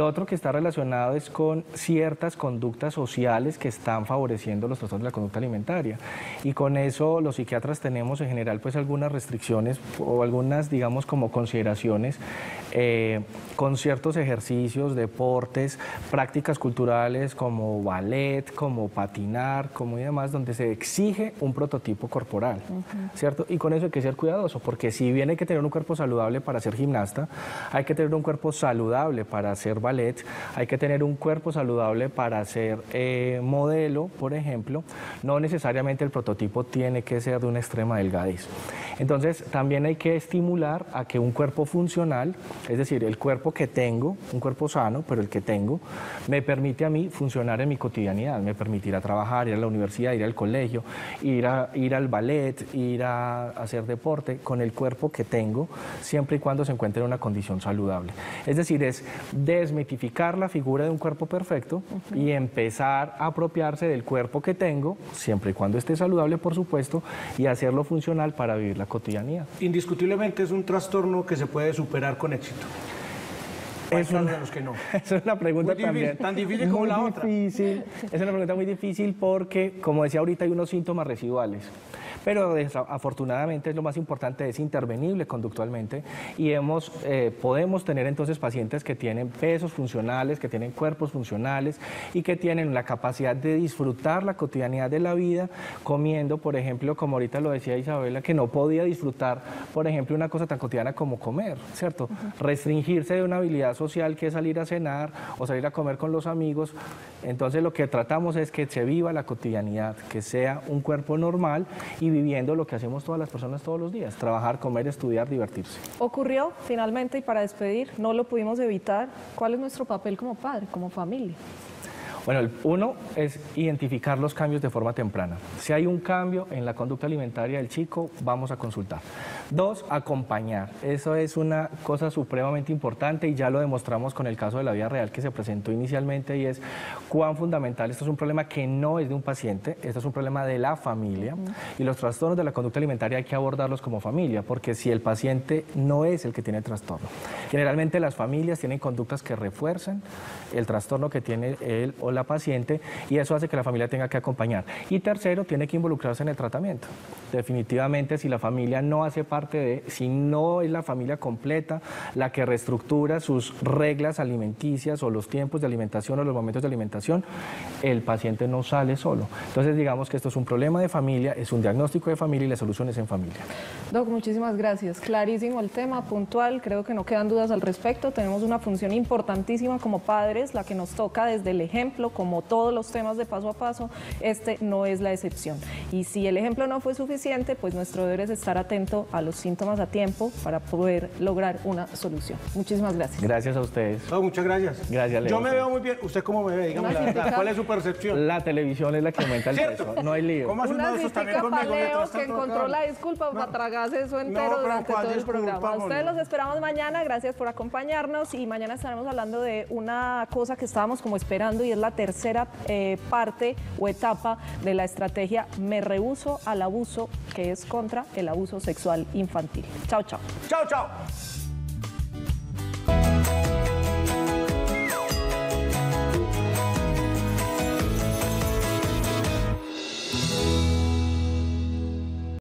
[SPEAKER 10] está relacionado es con ciertas conductas sociales que están favoreciendo los trastornos de la conducta alimentaria. Y con eso los psiquiatras tenemos en general pues algunas restricciones o algunas, digamos, como consideraciones eh, con ciertos ejercicios, deportes, prácticas culturales como ballet, como patinar, como y demás, donde se exige un prototipo corporal, uh-huh. ¿cierto? Y con eso hay que ser cuidadoso, porque si bien hay que tener un cuerpo saludable para ser gimnasta, hay que tener un cuerpo saludable para hacer ballet, hay que tener un cuerpo saludable para ser eh, modelo, por ejemplo, no necesariamente el prototipo tiene que ser de una extrema delgadez. Entonces, también hay que estimular a que un cuerpo funcional, es decir, el cuerpo que tengo, un cuerpo sano, pero el que tengo, me permite a mí funcionar en mi cotidianidad, me permite ir a trabajar, ir a la universidad, ir al colegio, ir, a, ir al ballet, ir a hacer deporte con el cuerpo que tengo, siempre y cuando se encuentre en una condición saludable. Es decir, es desmitificar la figura de un cuerpo perfecto uh-huh. y empezar a apropiarse del cuerpo que tengo, siempre y cuando esté saludable, por supuesto, y hacerlo funcional para vivir la cotidianidad.
[SPEAKER 3] Indiscutiblemente es un trastorno que se puede superar con éxito.
[SPEAKER 10] Es una,
[SPEAKER 3] de los que no.
[SPEAKER 10] Es una pregunta
[SPEAKER 3] muy difícil,
[SPEAKER 10] también
[SPEAKER 3] tan difícil como
[SPEAKER 10] muy
[SPEAKER 3] la otra.
[SPEAKER 10] Difícil. Es una pregunta muy difícil porque, como decía ahorita, hay unos síntomas residuales. Pero afortunadamente es lo más importante, es intervenible conductualmente y hemos, eh, podemos tener entonces pacientes que tienen pesos funcionales, que tienen cuerpos funcionales y que tienen la capacidad de disfrutar la cotidianidad de la vida comiendo, por ejemplo, como ahorita lo decía Isabela, que no podía disfrutar, por ejemplo, una cosa tan cotidiana como comer, ¿cierto? Uh-huh. Restringirse de una habilidad social que es salir a cenar o salir a comer con los amigos. Entonces lo que tratamos es que se viva la cotidianidad, que sea un cuerpo normal y viviendo lo que hacemos todas las personas todos los días, trabajar, comer, estudiar, divertirse.
[SPEAKER 4] Ocurrió finalmente y para despedir, no lo pudimos evitar. ¿Cuál es nuestro papel como padre, como familia?
[SPEAKER 10] Bueno, el uno es identificar los cambios de forma temprana. Si hay un cambio en la conducta alimentaria del chico, vamos a consultar. Dos, acompañar. Eso es una cosa supremamente importante y ya lo demostramos con el caso de la vida real que se presentó inicialmente y es cuán fundamental. Esto es un problema que no es de un paciente, esto es un problema de la familia uh-huh. y los trastornos de la conducta alimentaria hay que abordarlos como familia porque si el paciente no es el que tiene el trastorno. Generalmente las familias tienen conductas que refuerzan el trastorno que tiene él o la paciente y eso hace que la familia tenga que acompañar. Y tercero, tiene que involucrarse en el tratamiento. Definitivamente, si la familia no hace parte de, si no es la familia completa la que reestructura sus reglas alimenticias o los tiempos de alimentación o los momentos de alimentación, el paciente no sale solo. Entonces, digamos que esto es un problema de familia, es un diagnóstico de familia y la solución es en familia.
[SPEAKER 4] Doc, muchísimas gracias. Clarísimo el tema, puntual, creo que no quedan dudas al respecto. Tenemos una función importantísima como padres, la que nos toca desde el ejemplo, como todos los temas de paso a paso, este no es la excepción. Y si el ejemplo no fue suficiente, pues nuestro deber es estar atento a los síntomas a tiempo para poder lograr una solución. Muchísimas gracias.
[SPEAKER 10] Gracias a ustedes.
[SPEAKER 3] No, muchas gracias.
[SPEAKER 10] Gracias, Leo.
[SPEAKER 3] Yo me veo muy bien. ¿Usted cómo me ve? Dígame la verdad. ¿Cuál es su percepción?
[SPEAKER 10] La televisión es la que aumenta el peso. No hay lío.
[SPEAKER 3] ¿Cómo hace
[SPEAKER 4] una
[SPEAKER 3] uno de esos también
[SPEAKER 4] para
[SPEAKER 3] conmigo?
[SPEAKER 4] Leo que encontró la disculpa para tragarse eso entero
[SPEAKER 3] no,
[SPEAKER 4] durante todo el
[SPEAKER 3] disculpa,
[SPEAKER 4] programa. A ustedes
[SPEAKER 3] boludo.
[SPEAKER 4] los esperamos mañana. Gracias por acompañarnos y mañana estaremos hablando de una cosa que estábamos como esperando y es la tercera eh, parte o etapa de la estrategia Me Rehúso al Abuso, que es contra el abuso sexual infantil. Chao, chao.
[SPEAKER 3] Chao, chao.